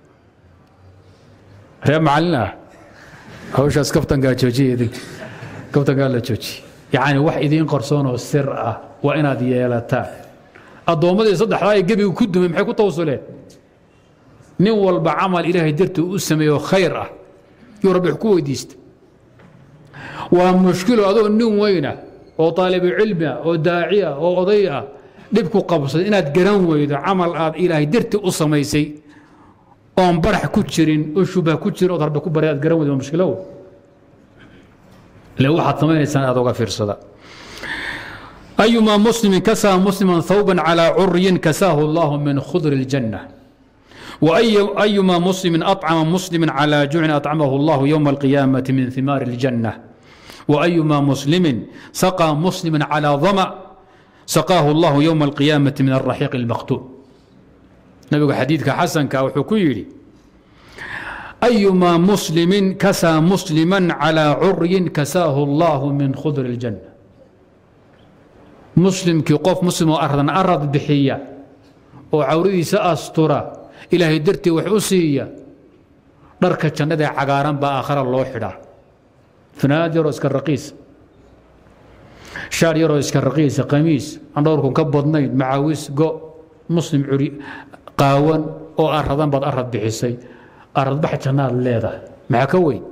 ree macallin ah hawshaas kaftankaa joojiya idinka kaftankaa la joojiye yacni wax idiin qarsoonoo sir ah waa inaad yeelataan addoommadii saddexdaa ee gebiga ku dumay maxay ku tawasuleen nin walba camal ilaahay dartii u sameeyo khayr ah yuu rabbi wax ku weydiista waa mushkilo adoo nin weyna oo taalibu cilmi ah oo daaci ah oo oday ah dhib ku qabsada inaad garan weydo camal aad ilaahay dartii u samaysay oon barax ku jirin oo shubha ku jirin ood rabbi ku baray aad garan weydo waa mushkilo le waxaad samaynaysaan aad oga fiirsada أيما مسلم كسى مسلما ثوبا على عري كساه الله من خضر الجنة وأيما مسلم أطعم مسلما على جوع أطعمه الله يوم القيامة من ثمار الجنة وأيما مسلم سقى مسلما على ظمأ سقاه الله يوم القيامة من الرحيق المختوم نبي حديثك حسن كوحكيري أيما مسلم كسى مسلما على عري كساه الله من خضر الجنة مسلمkii qof muslim oo arad bixiya oo cawradiisa astura ilaahay dartii wax u siiya dharka jannada ee cagaaran baa aakhara loo xidhaa fanaanad yaroo iska raqiis shaar yaroo iska raqiisa qamiis aan dhowrkun ka badnayn macaawis go muslim curi qaawan oo aradan baad arad bixisay arad bax jannaad leedahay maxaa ka weyn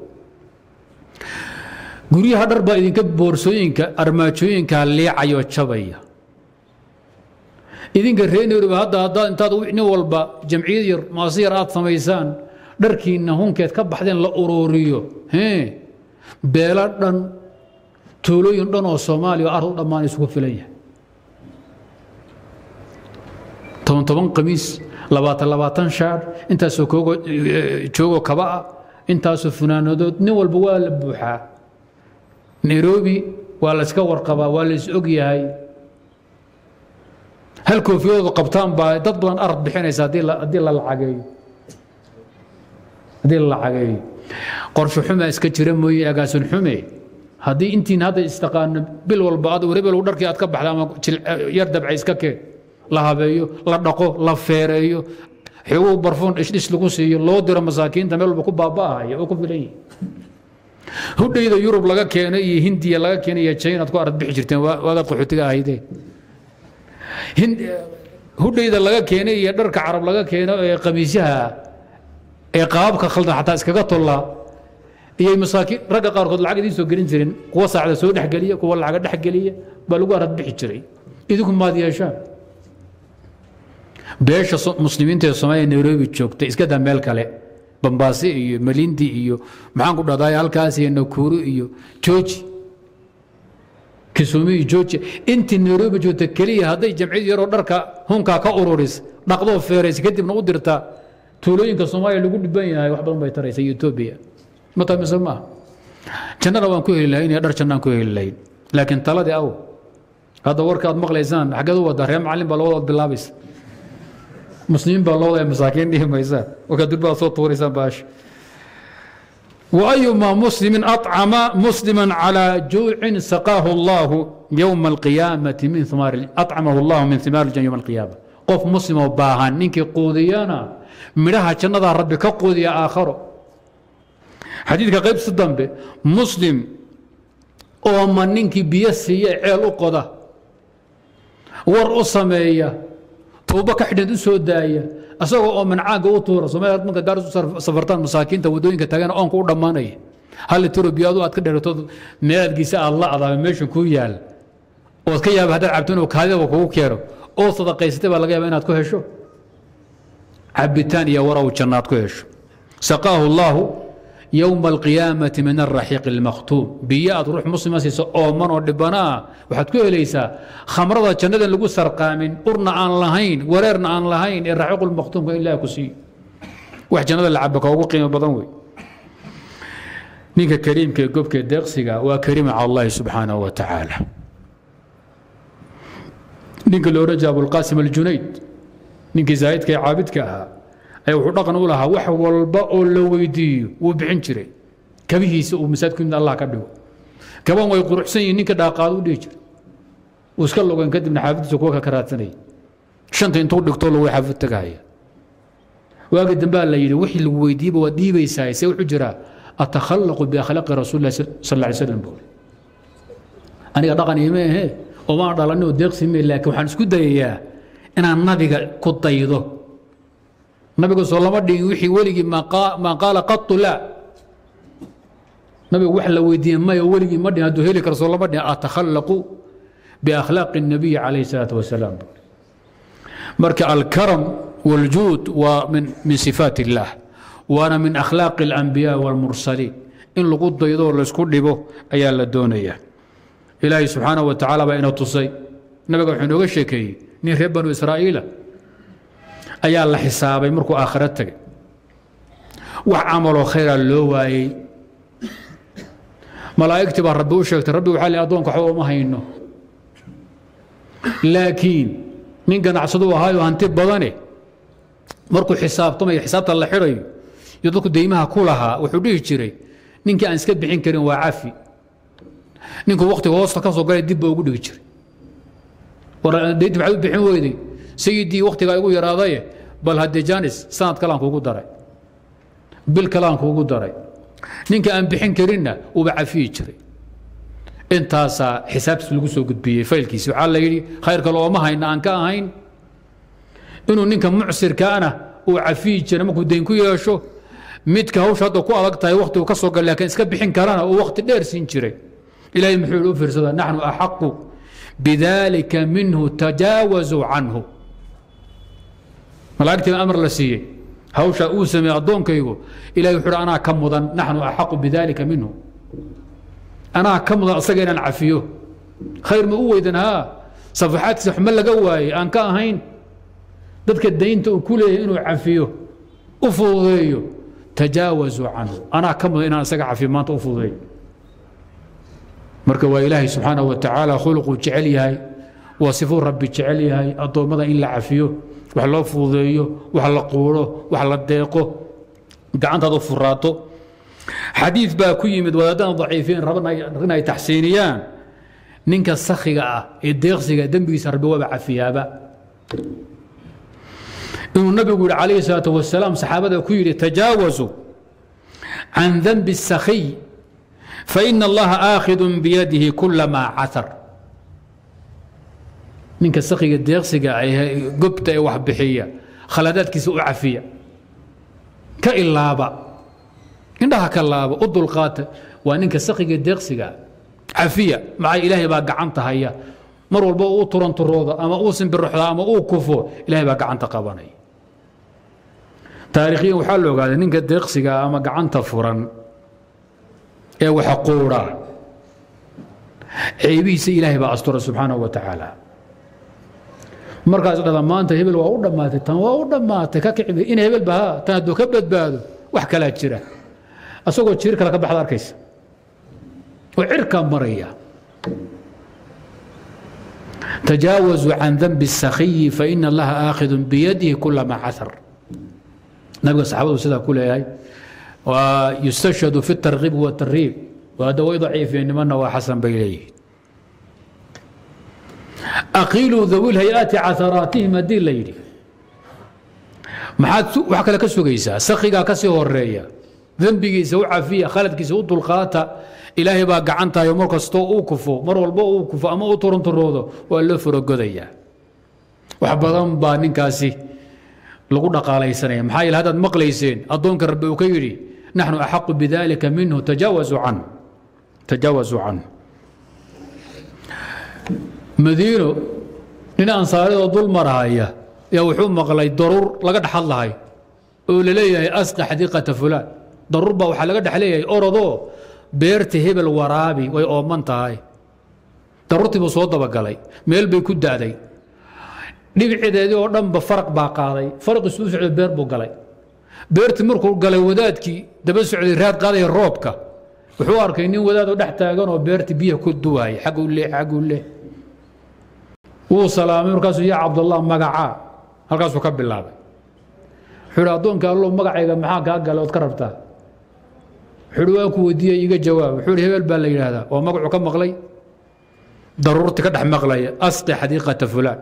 guryaha dhar baa idinka boorsooyinka armaajooyinka leecayo jabaya idinka reeneeruba hadda intaad nin walba jamciyad yar maasiyar aad samaysaan dharkiina hunkeed ka baxdeen la ururiyo beela dhan tuulooyin dhan oo Soomaaliya ardu dhammaan isugu filan yahay 10 qamiis 20 shaar intaasoo joogo kaba intaasoo funaanadood nin walba waa la buuxaa Nairobi waa la iska warqabaa waa la is og yahay hal koofiyadooda qabtaan baa dad badan arad bixinaysa haddii la lacageeyo qorshe xumaa iska jira mooye agaasin xume haddii intiin hadda istaqaano bil walba ad rebel dharkii aad ka baxda ama yar dabcay iska keen la habeeyo la dhaqo la feereeyo xiguu barfuun dhis lagu siiyo loo diro masaakiinta meel walba ku baaba'ahaya oo ku filan yihiin hudhayda yurub laga keenay iyo hindiya laga keenay iyo china aad ku arad bixi jirteen waagaad qaxootiga ahaydeen hudhayda laga keenay iyo dharka carab laga keeno ee qamiisyaha ee qaabka khaldan xataa iskaga tollaa iyo masaakiin ragga qaarkood lacag idiin soo gelin jirin kuwa saacada soo dhexgeliya kuwa lacaga dhexgeliya baa lagu arad bixi jiray idinku maad yeeshaan beesha muslimiinta ee Soomaaliya Nairobi joogtay iska daa meel kale Bambaasi iyo Malindi iyo maxaan ku dhahday halkaas iyo Nakuru iyo George Kisumu iyo George intii Nairobi joogtay kaliya haday jamciyad yar oo dharka hunka ka ururis dhaqdo feereys kadibna u dirta tuulooyinka Soomaaliya lagu dhiban yahay wax badan bay taraysay Ethiopia mata misma jannada waan ku helayn dhar jannaan ku helayn laakiin taladii aw hada warkaad maqlaysaan xagadu wada reer macallin baa loo bilaabaysa مسلمين بالله مساكين دي ميزان وكدر بقى صوت وريسان باش وأيما مسلم أطعم مسلما على جوع سقاه الله يوم القيامة من ثمار أطعمه الله من ثمار الجنة يوم القيامة قف مسلم وباهان نينك قوديانا مرها جنة ربك قوديا آخر حديثك غيب صدام به مسلم ومن نينك بيسي عيال قضى والرؤسمية توبك حدد سو دايه اسagoo oo mancaaga u tuuro Soomaaliya marka gaar safartaan masaakiinta wadooyinka tagan oo ku dhamaanay hal Ethiopiyaadu aad ka dheerato meelgiisa Allah adaaba meesha ku yaal oo ka yaab hadal cabtan oo kaadida ku keero oo sadaqaysatay baa laga yaabaa inaad ku hesho cabitaan iyo waraw jannaad ku hesho saqahu Allah يوم القيامة من الرحيق المختوم بيات روح مسلم سيسو او من ودبنا waxaad ku helaysaa khamrada jannada lagu sarqaamin urna aan lahayn wareerna aan lahayn الرحيق المختوم ilaa ku sii wax jannada la cabba ugu qiimo badan way ninka kariimka gobka deeqsiga waa kariim Allah subhanahu wa ta'ala ninka loo rajaa Abul Qasim al-Junayd ninka zaydka caabidka ahaa ay wuxuu dhaqan u lahaa wax walba oo la weydiiyo uu bixin jiray kabihiisa uu masaajidka Allah ka dhigo kaban way quruxsan yihiin ninka dhaaqaad u dhigi jiray uu iska logan kadibna xaafidkiisa kuwa ka raadsanay shanta intuu dhigto loo xaafid tagaaya waagi dambe la yiri wixii lagu weydiiyo waa diibaysaa see wuxuu jiraa atakhallaqu bi akhlaqi rasuulillah sallallahu alayhi wasallam aniga dhaqan iimeehe oo ma dhalanay deeqsi mee laakiin waxaan isku dayayaa inaan nabiga ku daydo nabiga sallallahu alayhi wixii waligi ma qaala qat la nabiga wax la weydiiyay ma waligi ma dhino heli kar sallallahu alayhi atakhallaqu bi akhlaqi an-nabi alayhi salatu wasalam marka al-karam wal-jud wa min sifat Allah wa ana min akhlaq al-anbiya wal-mursalin in lagu daydo la isku dhibo ayaa la doonaya ilaahi subhanahu wa ta'ala baa inoo tusay nabiga wuxuu nooga sheekeeyay nin reer banu Israa'iila ayaa la xisaabay markuu aakhirad tagay wax amalo khayr loo waayay malaa'iktii baa rabbi u sheegtay rabbi waxa la adoonka waxba uma hayno laakiin nin ganacsado ahaayo hanti badane markuu xisaabtamay xisaabta la xirayo yadku deymaha ku lahaa wuxuu dhihi jiray ninkii aan iska bixin karin waa cafi ninku waqtiga hoosta ka soo galay dib ugu dhigi jiray wara deynta waxay u bixin weyday سيدي وقتك يقول يا راضي بل هدي جانس سنة كلام كوكو داري بالكلام كوكو داري نينك أن بحين كرينا وبعفيه جري انت سا حساب سلوكو قد بيه فايلكي سبحان الله يلي خير كلو ما هين أن كاهين إنه نينك معسر كأنا وعفيه جري مكو دينكو ياشو ميتك هوش هذا كو ألقتها وقت وكسو قال لكن اسكب بحين كرانا ووقت دير سنجري إلى المحول أفرسدا نحن أحق بذلك منه تجاوزوا عنه ملائكة الأمر لسيه هوشا أوسمي أدون كيغو إلى يحر أنا كمضا نحن أحق بذلك منه أنا كمضا أصغينا العفيه خير مؤوى إذن ها صفحات سحمل قواي أن كاهين ذلك الدين تأكله إنه عفيه أفضيه تجاوزوا عنه أنا كمضا إن أنا سقع في ما تأفضيه مركب إلهي سبحانه وتعالى خلقه جعليها وصفه ربي جعليها أضو ماذا إلا عفيه وحلا فوضيه وحلا قوله وحلا ديقه قعنت هذا فراته حديث باكو يمد ودادان ضعيفين ربنا تحسينيان نينك السخيغا الديغسيغا دنبيس ربي وبع فيها إنه النبي يقول عليه الصلاة والسلام صحابته كيري تجاوزوا عن ذنب السخي فإن الله آخذ بيده كل ما عثر نينك السخيغا الديغسيغا قبت وحبحية خلادات كيسو عفية كإلابا عندها كلابا أضو القاتل وأنك السخيغا الديغسيغا عفية مع إلهي بقى عنتها هي مر والبا او تورنتو روضه اما اوسن بالروحدا اما او كفو إلهي بقى عنتا قباني تاريخيا waxaa la ogaaday ninka deeqsiga ama gacanta furan ee waxa qoora ceebiisa Ilaahay baa astura subhanahu wa ta'ala markaas dhamaanta hebel waa u dhamaatay tan waa u dhamaatay ka kicib in hebel baa tan haduu ka badbaado wax kala jira asagoo jiir kala ka baxda arkaysa oo cirka maraya تجاوزوا عن ذنب السخي فإن الله آخذ بيده كل ما عثر نبي الصحابة سيدا كلها هاي ويستشهد في الترغيب والترهيب وهذا ضعيف إنما أنه حسن بإليه أقيلوا ذوي الهيئات عثراتهم الدين ليلي ما حد وحكى لك السوقيسة سخيقا كسي ورية ذنبي سوعة فيها خالد كيسو القاطة إلهي بقى عنتها يوم كستو أوكفو مر والبا أوكفو أما أوتورن ترودو ولا فرق قضية وحبضان بانين كاسي لقول قال سنة محايل هذا مقليسين أظن ربي وكيري نحن أحق بذلك منه تجاوزوا عنه مدينه هنا أنصاري ظلم رهاية يا وحوم مقلي ضرور لقد حلها ولا لي أسقى حديقة فلان ضرور بوحة لقد حليه أرضو beerta hebel waraabi way ooman tahay darurtiiba soo dabagalay meel bay ku daaday dhibcideedii oo dhanba farq baa qaaday farq isuu socday beer buu galay beerti markuu galay wadaadkii daba socday raad qaaday roobka wuxuu arkay nin wadaad oo dhex taagan oo beerti biyo ku duwaay xaq u leeh wuu salaamay markaasuu yaa Cabdullah magaca halkaasuu ka bilaabay xura adoonka Allah magacayga maxaa ka galay oo ka rabtaa حلوانك وديه يجا جواب حول هبل بالليل هذا ومقعو كم مغلي ضرورتي كدح مغلي أسقي حديقة فلان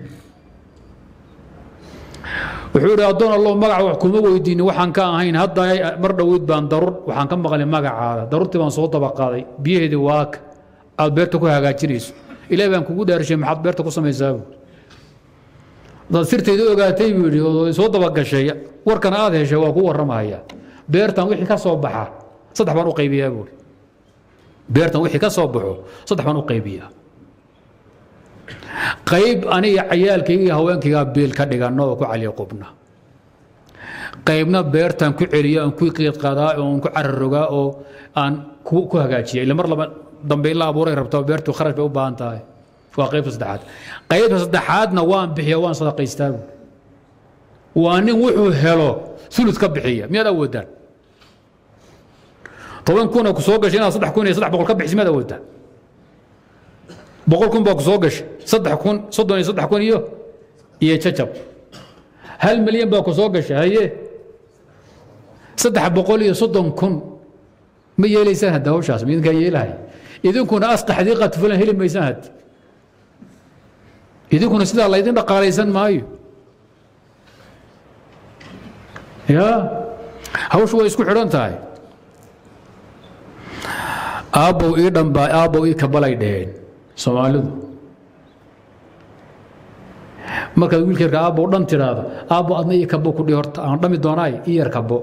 وحول أدون الله مقعو حكومة ويديني وحن كان هين هدا مرة ويد بان ضرور وحن كم مغلي مقع هذا ضرورتي بان صوت بقاضي بيهدي واك البيرتكو هاجا تشريس إلى بان كوكو دارشي محط بيرتكو سمي زابو ضل سرت يدو قاتي بيدي صوت بقى شيء وركن هذا شواكو ورمايا بيرتان وحي كصوبحه صدح بان قيبيا بول بيرتان وحي كصوبحو صدح بان قيبيا قيب اني عيالكي هوانكي بيل كدغانو ku cali qubna qaybna beertan ku celiya aan ku qeyd qadaa oo ku carruga oo aan ku hagaajiyo ila mar laba dambe la abuuray rabto beertu kharash bay u baahan tahay waa qayb saddexaad qaybta saddexaadna waan bixiyo waan sadaqaystaa waa nin wuxuu helo sulud ka bixiya miyaad awoodaan طبعا كنا كسوقش هنا صدح كون يصدح بقول كبح سماد أودها بقول كون بكسوقش صدح كون صدني صدح كون يتشجب هل مليون بكسوقش هي صدح بقول صدن كون ما يلي سهد هو شاس مين جاي لهاي إذا كنا أسقى حديقة فلان هي ما يسهد إذا كنا سيدا الله يدين بقى ليسان مايو يا هو شو يسكو حران تاي أبو إيدم با أبو إيه كبلاي دين سوالد ما كان يقول كذا أبو دم ترادا أبو أنا يكبو كودي هرت أنا دم دوناي إير كبو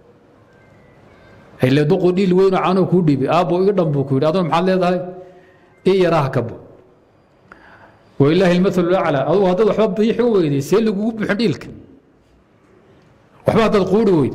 اللي دوقو دي لوين عنو كودي بي أبو إيدم بكودي هذا محل هذا إيه راه كبو والله المثل الأعلى أو هذا حب يحوي سيل جوب بحديلك وحبات القروي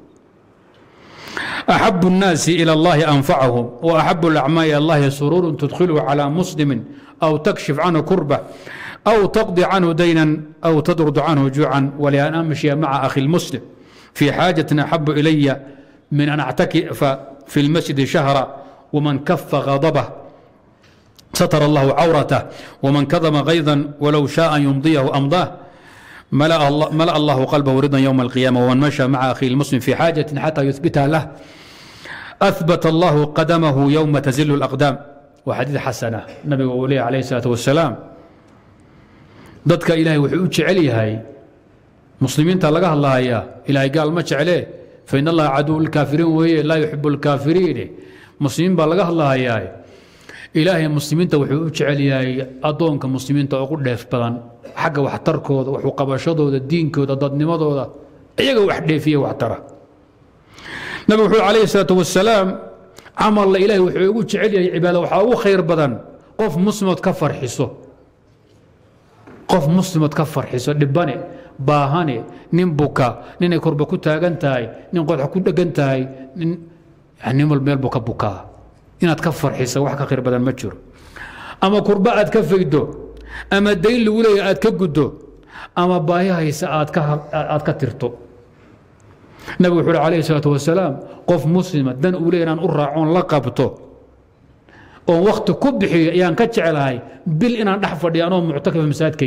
أحب الناس إلى الله أنفعهم وأحب الأعمال إلى الله سرور تدخله على مسلم أو تكشف عنه كربة أو تقضي عنه دينا أو تطرد عنه جوعا ولأن أمشي مع أخي المسلم في حاجة أحب إلي من أن أعتكف في المسجد شهرا ومن كف غضبه ستر الله عورته ومن كظم غيظا ولو شاء يمضيه أمضاه ملأ الله قلبه رضا يوم القيامة ومن مشى مع أخي المسلم في حاجة حتى يثبتها له أثبت الله قدمه يوم تزل الأقدام وحديث حسنة النبي وليه عليه الصلاة والسلام ضدك إلهي وحوج عليها مسلمين تلقاه الله إياه إلهي قال ما عليه فإن الله عدو الكافرين وهي لا يحب الكافرين مسلمين بلقاه الله إياه إلهي مسلمين وحوج عليها أضون كمسلمين تقول ده في بدن حاجة وحتركوا وحقبشوا ده الدين كده ضد نمضوا ده أيه وحده فيه وحتره نبي وحو عليه الصلاة والسلام عمل الله إلهي وحوج عليها عبادة وحاو خير بدن قف مسلم تكفر حسه qof muslimad ka farxiso dhibane baahane nin buka nin ay korba ku taagan tahay nin qodax ku dhagan tahay nin animal meel buka buka inaad ka farxiso wax ka khayr badan ma jiro ama kurba aad ka faydo ama dayn lagu leeyahay aad ka guddo ama baahi haysa aad ka tirto nabi wuxuu alayhi salaatu wasalaam qof muslima dan uu leeyahay u raacoon la qabto oo waqti ku bixiyo ayaan ka jecelahay bil inaan dhex fadhiyo anoo muctakif masaajidkay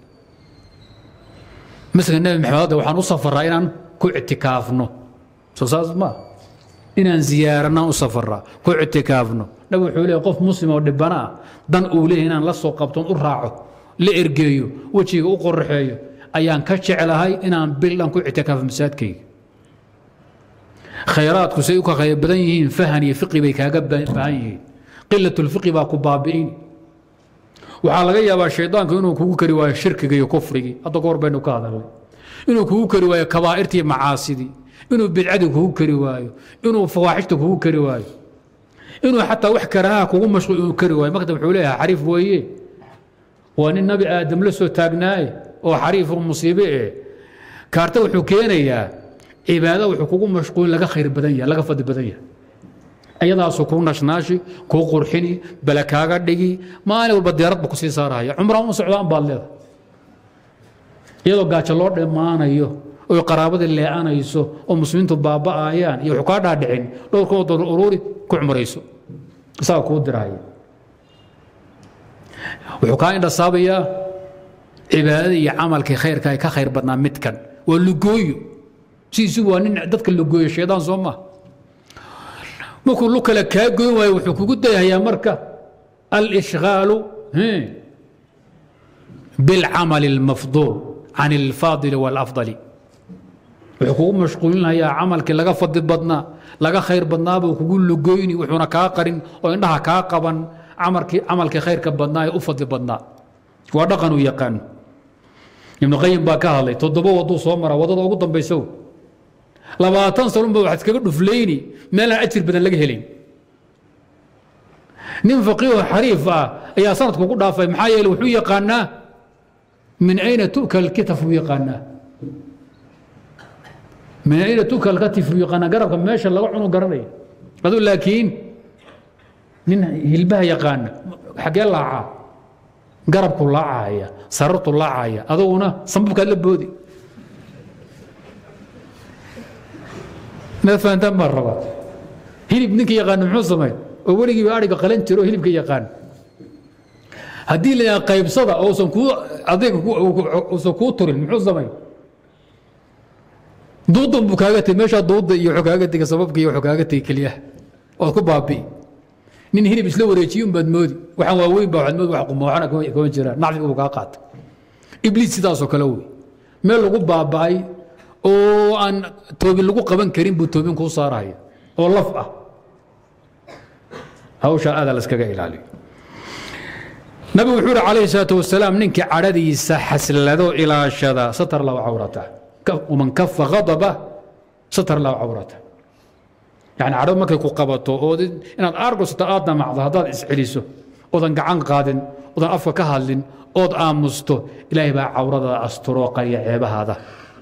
مثل النبي محمد waxaan u safaraa inaan ku itikaafno soo saas ma inaan ziyaarana u safaraa ku itikaafno nabi wuxuu leeyahay qof muslim oo dhibana dan uu leeyahay inaan la soo qabto u raaco la ergeeyo wajiga u qorxeeyo ayaan ka jecelahay inaan bil aan ku itikaaf masaajidkay khayraadku say u ka qayb badan yihiin fahan iyo fiqi bay kaaga baahan yihiin قلة الفقه باكو بابين وحال laga yaabaa shaydaanku inuu kugu kari waayo shirkiga iyo kufriga hadda goor baynu ka hadalnay inuu kugu kari waayo kabaa'irtii macaasidi inuu bidcada kugu kari waayo inuu fawaaxishta kugu kari waayo inuu xataa wax karaha kugu mashquul kari waayo maktab wuxuu leeyahay xariif weeye waa nin nabi aadam la soo taagnaay oo xariif musiibe kaarta wuxuu keenayaa cibaado wuxuu kugu mashquul laga khayr badan yahay laga fadli badan yahay ayadaasoo kuu nashnaashi kuu qurxini bala kaaga dhigi maalin walba diyaaradba ku sii saaraya cumraan u socdaan baad leedahay iyadoo gaajo loo dhammaanayo oo qaraabada leecanayso oo muslimiintu baaba'ayaan iyo wuxuu kaa dhaadhicin dhowrkoo dolar ururi ku cumrayso isaga kuu diraya wuxuu kaa indhasaabayaa cibaadada iyo camalkii khayrka ay ka khayr badnaa midkan waa lugooyo sidiisu waa nin dadka lugooyo shaydaan soo maa markuu lu kale kaa goyn waayo wuxuu kugu dayahayaa marka alishghaalu bilcamali almafduul can alfaadili waalafdali wuxuu kugu mashquulinayaa camalkii laga fadli badnaa laga khayr badnaa buu kugu lugoyni wuxuuna kaa qarin oo indhaha kaa qaban camalkii khayrka badnaa ee u fadli badnaa waa dhaqan uu yaqaano ibnu qayim baa ka hadlay 7 waduu soo mara wadada ugu dambaysa 20 sano waxaad iskaga dhuflayni meel aan ajir badan laga helin nin faqiih xariif ah ayaa sanadku ku dhaafay maxaa yeelay wuxuu yaqaanaa min ayna tu'kal kitaf yaqaanaa min ayna tu'kal katif yaqaanaa garabka meesha laga cuno garanay adu laakiin nin hilbaha yaqaana xagee laaca garabku laacaya sarartu laacaya aduguna sanbabka la boodi ما فهمت مرة هلب نك يقان محوصمي وولي بارق قلن ترو هلب كي يقان هدي لي قيب صدى او سنكو اضيق او سنكو ترن محوصمي ضد بكاغتي ماشي ضد يحكاغتي سببك يحكاغتي كليه او كبابي نين هلب اسلو وريجيون باد مودي waxaan waaweyn baa waxaan mood wax qumoocana kuma jiraan nacfiga uu ka qaat ibliis sidaas oo kale weey meel lagu baabay oo aan toobin lagu qaban karin buu toobin ku saaraya oo laf ah hawsha aad la iskaga ilaaliyo nabi wuxuu alayhi salaatu wasalaam ninkii cadhadiisa xaslado ilaashada satar la awrata ومن كف غضبه ستر له عورته يعني عرب markay ku qabato oo inaad argosto aadna macdahadaad isciliso odan gacan qaadin odan afka ka hadlin ood aamusto ilaahay baa cawrada asturo qariya ceebahaada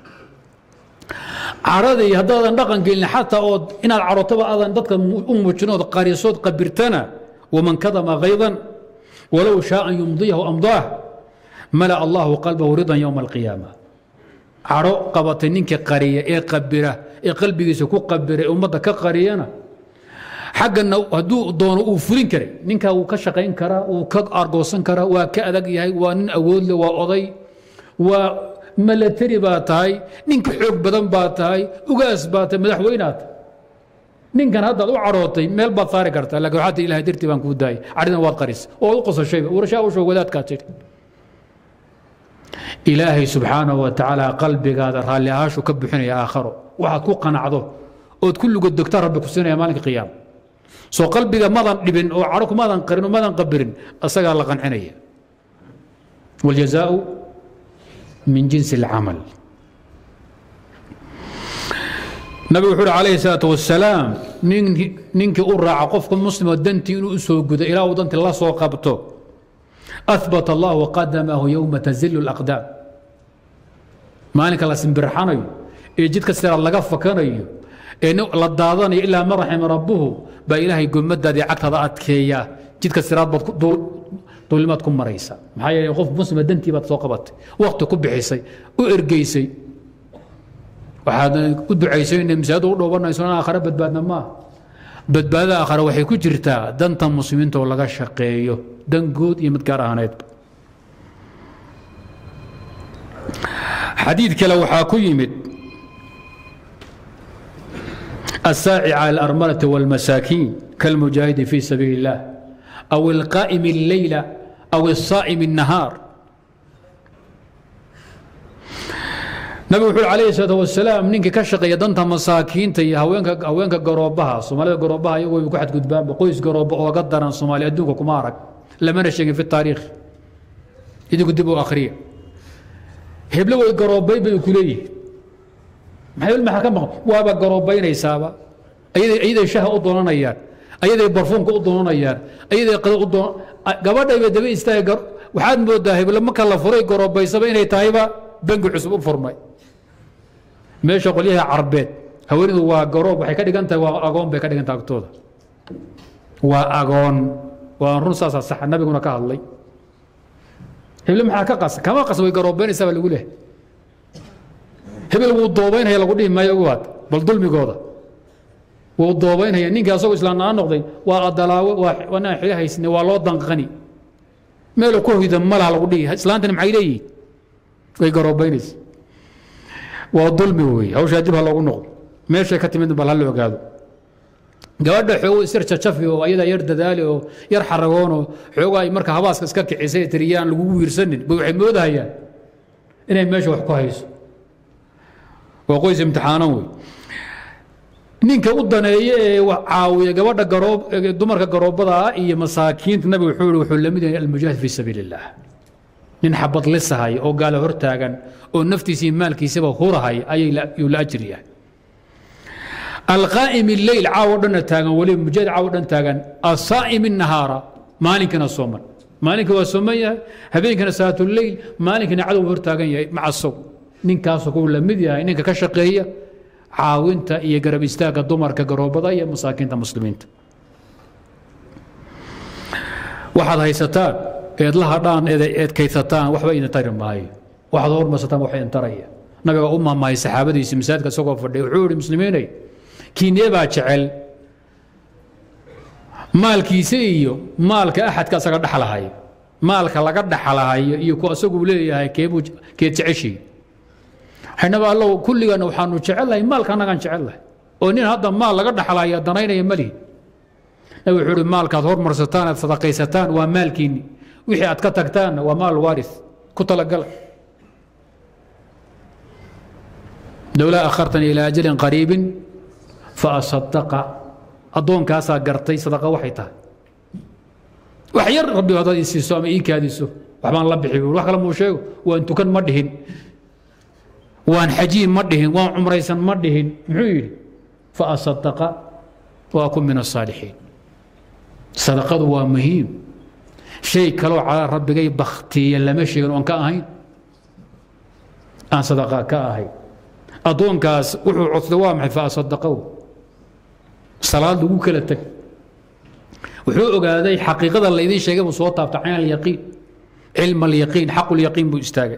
عرضي هذا النقن قلنا حتى إن العرطبة أيضا ضدك مجنود قارصود قبرتنا ومن كظم غيظا ولو شاء أن يمضيه أمضاه ملأ الله قلبه رضا يوم القيامة عرو قبط نينك قرية إيه قبرة إيه قلبي يسكو قبرة أمضك قريانا حقا هدو دون وفرين كري نينك وكشقين كرا وكأرقوسن كرا وكأذق يهي ونن أول وأضي ملتري باتاي نينك حق بدن باتاي وقاس باتاي مدحوينات ninkan haddaad u cadhootay meel baad saari kartaa laakiin waxaad tii ilahay dartii baan kuu daayay cadhidana waad qaris oo u qosashayba warashaa u shoog wadaadkaad tidhi ilaahay subxaanahu wa tacaala qalbigaada raalli ahaashu ka bixinaya aakharo waxaad ku qanacdo ood ku lugodogta rabbi ku siinaya maalinka qiyaama soo qalbiga madan dhibin oo cadho kumadan qarin oo madan qabirin asagaa la qancinaya waljazaau min jinsi alcamal nabigu wuxuu uhi calayhi salaatu wasalaam ninkii u raaca qofka muslimo dantii inuu u soo gudo ilaa uu dantii la soo qabto أثبت الله قدمه يوم تزل الأقدام مالك الله سنبرحانيو جدك السيرة لقى فكانيو la daadanayo ilaa man raxima rabbuhu baa ilaahay gomadaadii cagtada adkeeya jidka siraad baad duulimaad ku maraysa maxaa yeelay qof muslima dantii baad soo qabatay waqti ku bixisay u ergeysay waxaad u ducaysay inay masaajid u dhoobanayso in aakhare badbaadna maaha badbaadada aakhare waxay ku jirtaa danta muslimiinta oo laga shaqeeyo dan guud iyo mid gaar ahaaneed xadiid kale waxaa ku yimid الساعي على الأرملة والمساكين كالمجاهد في سبيل الله أو القائم الليل أو الصائم النهار نبي وحول عليه الصلاة والسلام نينك كشق يدنت مساكين تي هوينك قروبها صوماليا قروبها يقول بكحد قدبان بقويس قروب وقدر صوماليا أدوك كمارك لما نشيك في التاريخ يدي قدبوا آخرية هبلوا القروبي بيكوليه maxay maxkamad waaba garoobaynaysaaba ayday shaha u doonanayaan ayday barfuunka u doonanayaan ayday qada u doon gabadhayba daba istaag waxaad moodaa hebel marka la furay garoobaysaba inay tahayba bangi cusub u furmay meesha qolyaha carbeed haweenadu waa garoob waxay ka dhigan tahay waa agoon bay ka dhigan tahay agtooda waa agoon waa run saas sax nabiguna ka hadlay hebel maxaa ka qas kama qas way garoobaynaysaaba lagu leeyahay hebel wuu doobaynaya lagu dhihi maayo uwaad bal dulmigooda wuu doobaynaya ninkii asagoo islaamnaa noqday waa adalaawo waa naan xili haysne waa loo danqani meeluu ku hoyda malaha lagu dhihi islaantani maxay leeyihiin way garoobaynaysa waa dulmi weeye hawshaa dib ha loogu noqdo meeshay ka timid bal ha la ogaado gabadha xoogo isir jajafi oo ayada yar dadaali oo yar xaragoon oo xoogo ay marka habaaska iska kicisay tiriyaan lagu wiirsanin bay waxay moodahayaan inay meesha wax ku hayso وقويس امتحانه نينك ودنيه عاويه غبدها غروب دمرك غروبدا iyo masaakiinta nabi wuxuu lamid yahay المجاهد في سبيل الله nin xabad lisahay oo gaal hortaagan oo naftiisa maalkiisaba hurahay ayay la ajriya القائم الليل عاودنا taagan wali مجاهد عاودنا taagan الصائم النهار maalinkana sooman maalinka waa soomaya habeenkana salaatul layl maalinkana cadow hortaagan yahay macasow ninkaas oo la mid yahay ninka ka shaqeeya caawinta iyo garab istaaga dumarka garoobada iyo masaakiinta muslimiinta waxaad haysataan eed la hadhaan eed kaysataan waxba idin tari maayo waxaad hormarsataan waxa idin taraya nabiga u maamay saxaabadiisa masaajidka isagoo fadhiya wuxuu yidhi muslimiinay kiinee baa jecel maalkiisa iyo maalka axadka asaga dhaxlahay maalka laga dhaxlahayo iyo ku asagu leeyahay keed jeceshii حينما الله كلنا وحنا جعلنا مال كان جعلنا ونين هذا مال لقد حلايا دنينا يملي لو يحور مال كظهور مرستان صدقيستان ومال كيني وحي أتكتكتان ومال وارث كنت لقل لولا أخرتني إلى أجل قريب فأصدق أظن كاسا قرطي صدقة وحيتها وحير ربي هذا يسوع إيك هذا يسوع وحمان الله بحبه وحكى لهم شيء وأنتم كان مدهن وان حجين مدهن وان عمريسا مدهن محيل فأصدق وأكون من الصالحين صدقة ومهيم شيء كلو على ربي جاي بختي لما شيء وان كاهين أن صدقة كاهين أظن كاس وحو عثوام فأصدقوا صلاة دوك لتك وحو هذا حقيقة اللي يدين شيء بصوتها بتاعين اليقين علم اليقين حق اليقين بيستاجر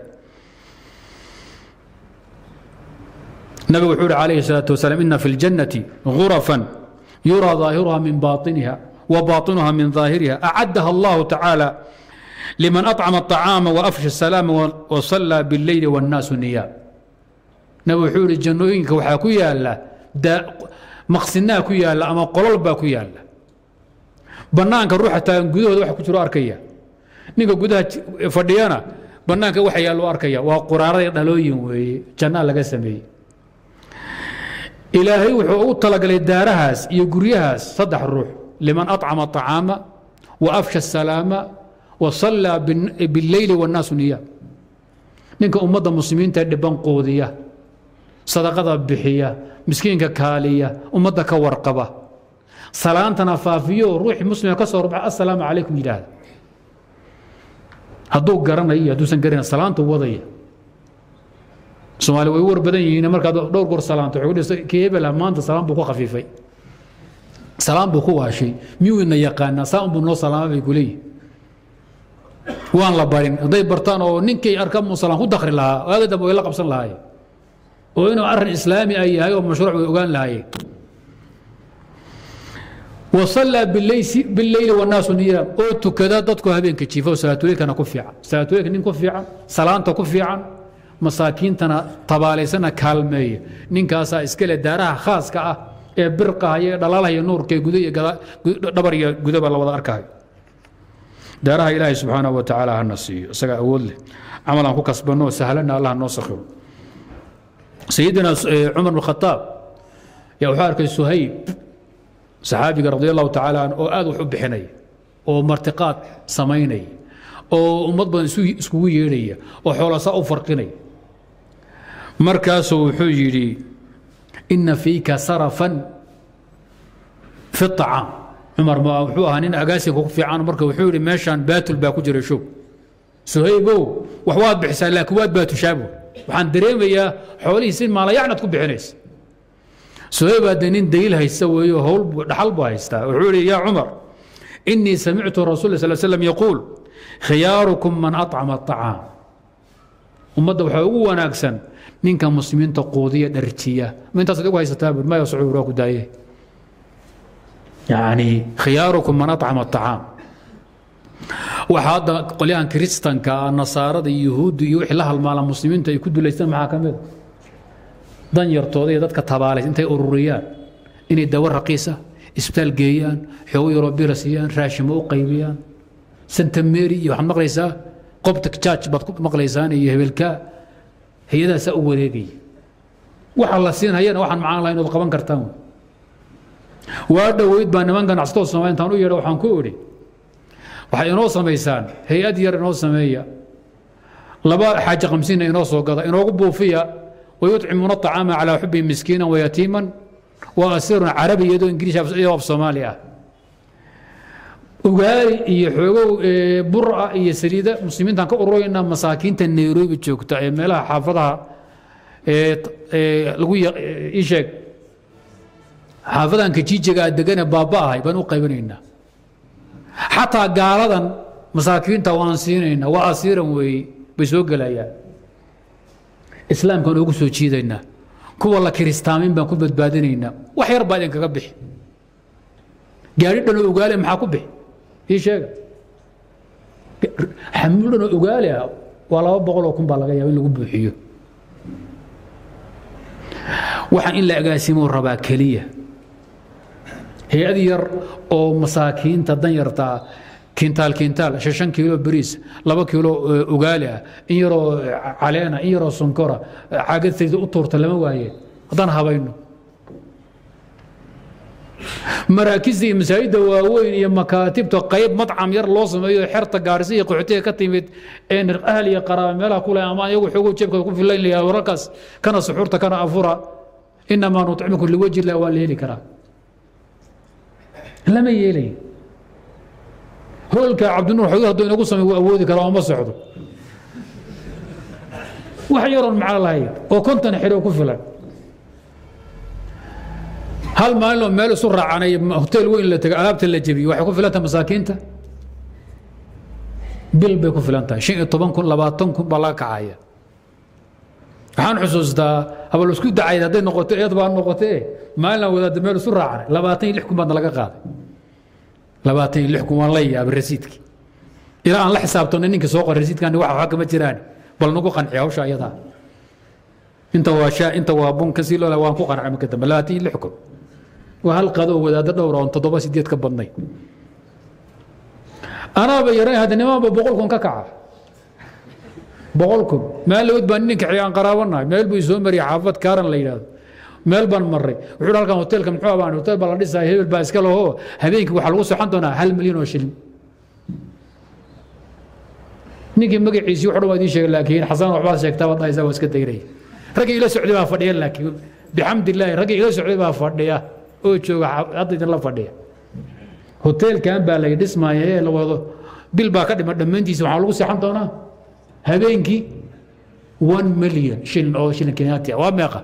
النبي وحور عليه الصلاة والسلام إن في الجنة غرفا يرى ظاهرها من باطنها وباطنها من ظاهرها أعدها الله تعالى لمن أطعم الطعام وأفشى السلام وصلى بالليل والناس نيام نبي وحور الجنوين كوحاكويا الله maqsinaa ku yaalla ama qolol baa ku yaalla bannaanka ruuxa taagan gudahooda waxa ku jiro arkaya ninka gudaha fadhiyana bannaanka waxa yaallo arkaya waa quraarada dhalooyin weeye jannaa laga sameeyey ilaahay wuxuu u talagalay daarahaas iyo guryahaas saddex ruux liman acama طacaama wa afsha الsalaama wa sallaa biاlleyli wاnnaasu niyaam ninka ummadda muslimiinta dhiban qoodiya sadaqada bixiya miskiinka kaaliya ummadda ka warqaba salaantana faafiyo ruuxii muslima ka soo rubxa assalaamu calaykum yidhaahda hadduu garanayo hadduusan garanayn salaanta wadaya soomaali way war badan yihiin markaad dhowr goor salaanto kii hebel maanta salaam buu ku khafiifay salaam buu ku waashay miyuu ina yaqaanaa saa unbuu noo salaama bay ku leeyihin waan la barin hadday bartaan oo ninkay arkaan muu salaam ku dakri lahaa waaga dambe way la qabsan lahaayeen oo inuu arrin islaami ay yahay oo mashruuc way ogaan lahaayeen wasallaa bileyli wannaasu niyaam oo tukada dadku habeenka jiifa oo salaatuleylkana ku fiican salaatuleylka nin ku fiican salaanta ku fiican masaakiintana tabaalaysana kaalmeeya ninkaasaa iskale daaraha khaaska ah ee birqahaya dhalaalahaya nuurka ee guda iyo dhabar iyo gudaba la wada arkahayo daaraha ilaahay subxaanahu wa tacaala hana siiyo isagaa awood leh camal aan ku kasbanno sahlana allah noo sakhiro sayidina cumar bn khataab yaa wuxuu arkay suhayb saxaabiga radi allahu tacaala an oo aad wax u bixinaya oo martiqaad samaynaya oo ummad badan iskugu yeedhaya oo xoolasaa u farqinaya markaasuu wuxuu yidhi ina fiika sarafan fi acaam cumar wuxuu ahaa nin agaasinka ku fiican marka wuxuu yidhi meeshaan baatul baa ku jira show suhaybow wax waad bixisaa laakiin waad baatushaabo waxaan dareemayaa xoolihii si maalayacnad ku bixinaysa suhayb hadde nin daliil haysta weeyo howl dhaxal buu haystaa wuxuu yidhi yaa cumar inii samictu rasul sal slam yaquul khiyaarukum man acama acaam ummadda waxaa ugu wanaagsan ninka muslimiinta quudiya dharjiya ma intaasaad ugu haysataa bur maya sacuur waa ku daaye yani khiyaarukum man acama acaam waxa hadda qolyahan kiristanka nasaarada iyo yahuudda iyo wixii la halmaala muslimiinta ay ku dulaystaan maxaa ka mid dan yartooda iyo dadka tabaalays intay ururiyaan inay dawo raqiisa isbitaal geeyaan xoogo yaroo bira siiyaan raashimo u qaybiyaan santa mary iyo waxaad maqlaysaa qobtak judge baad ku maqlaysaan iyo hebelka hay-adaasaa u wareegaya waxa la siinhayana waxaan macaan lahayn ood qaban kartaan waa dhoweyd baa niman ganacsatoo Soomaaliya intaan u yeedho waxaan ku idhi waxay inoo samaysaan hay-ad yar inoo sameeya laba xaaji qamsiina inoo soo gada inoogu buufiya wayuطcimuuna aطacaama calaa xubi miskiina wayatiiman wa asirun carabi iyadoo ingiriis iyo af soomaali ah ugaari iyo xoogow bura iyo saliida muslimiintaan ka ururayna masaakiinta nairobi joogta ee meelaha xaafadaha lagu ii sheeg xaafadan kajiijaga degane baaba'ahay baan u qaybinaynaa xataa gaaladan masaakiinta waan siinaynaa waa asiiran weeye bay soo gelayaan islaamkaan ugu soo jiidaynaa kuwa la kiristaamin baan ku badbaadinaynaa wax yar baa idinkaga bixi gaari dhanoo ogaale maxaa ku bixi ii sheega xamuul dhanoo ogaale ah waa 200 oo kun baa laga yaaba in lagu buuxiyo waxaan in la agaasimo rabaa keliya hay-ad yar oo masaakiinta dan yartaa kintaal 6 kiilo bariis 2 kiilo ugaali ah in yaroo caleena in yaroo sonkora caagad sayid u tuurta lama waaye haddaan habayno maraakiisda iyo masaajidda waaweyn iyo makaatibta qayb madcam yar loo sameeyo xerta gaarisa iyo qaxootiga ka timid ee ahli iyo qaraabo meelaha ku leh ama iyagu xoogoo jeebka ku filan lahaa wararkaas kana suxuurta kana afura inamaa nuطcimukum liwajhi illah waa la heli karaa lama yeelay hoolka cabdinuur xoog hadduu inagu sameeyo wuu awoodi karaa oo ma socdo wax yaroon macno lahayn oo 50 xiro ku filan hal maalin meel isu raacanay hotel weyn la tagay alaabta la jabiyo waxay ku filantaa masaakiinta bil bay ku filantaa 15 kun 20 kun baa laga kacaya waxaan xusuustaa habal isku dacay haday noqoto eed baa noqotay maalin wadaad meel isu raacanay 26 kun baa laga qaaday 26 kun wallahi ab rasiidki ila aan la xisaabtano ninka soo qor rasiidkan waxa kama jiraan bal nagu qanciyo hawsha ayada inta waa bun kasi loo waan ku qancay marka dambe 26 kun وهالقضوا وذا دورة وانتظبوا سيديت كبرني أنا بيرين هذا النمام بقولكم ككعة بقولكم ما لو تبنيك عيان قراونا ما يلبو يزومري حافظ كارن ليلاد ميلبان مري وحول halkan hotelka muxuu baan hotel baa la dhisay hebel baa iska laho habeenkii waxa lagu soxan doonaa 1 milyan oo shilin ninkii magaciisa wuxuu dhawaadii sheegay laakiin xasan waxba sheegtaa wada aysan iska dayray ragii ila socday baa fadhiya laakiin bixamdilaahi ragii ila socday baa fadhiya oo jooga hadda la fadhiya hotelkan baa la dhismaayay la wado bil baa ka dhima dhamaantiisa waxa lagu soxan doonaa habeenkii 1 milyan shilin oo shilin Kenyaati waa meeqa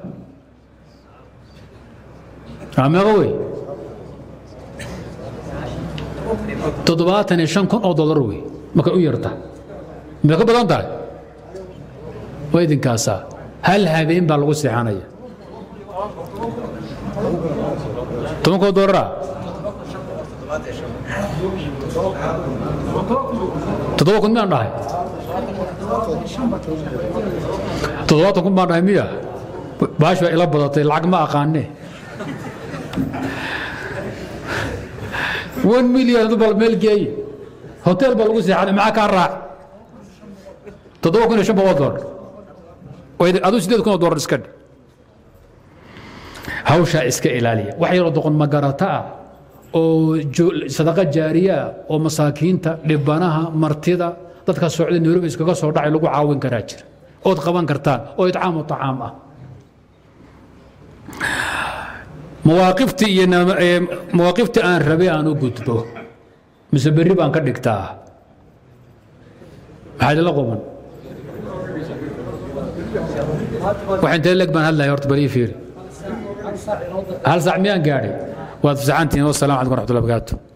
ما قوي تضباطني $5,000 وي ما كان يرتاح ما كان بدون تاع ويدين كاسا هل هابين بالغو سيحانية تمكو دورا تضباطكم ما نراهي تضباطكم ما نراهي مياه باشوا إلى بضاطي العق ما أقاني 1 مليون دبل ملكي هوتيل بلغوسي على معك الراع تضوكن شبه دولار واذا ادو سيدكم دولار اسكد هوشا اسكا الاليه waxay radqon magarata oo sadaqa jaariya oo masaakiinta dhibanaha martida dadka Soomaaliyeed Nairobi iskaga soo dhacay lagu caawin karaa jir oo qaban kartaan oo idcaamo tacaam ah مواقفتي أنا ربي أنا قلتبه مسبري بان كدكتاه هذا لقمن وحين تلك بان هلا يرتب لي فير هل ساعة 100 قاعد وساعتين والسلام عليكم ورحمة الله وبركاته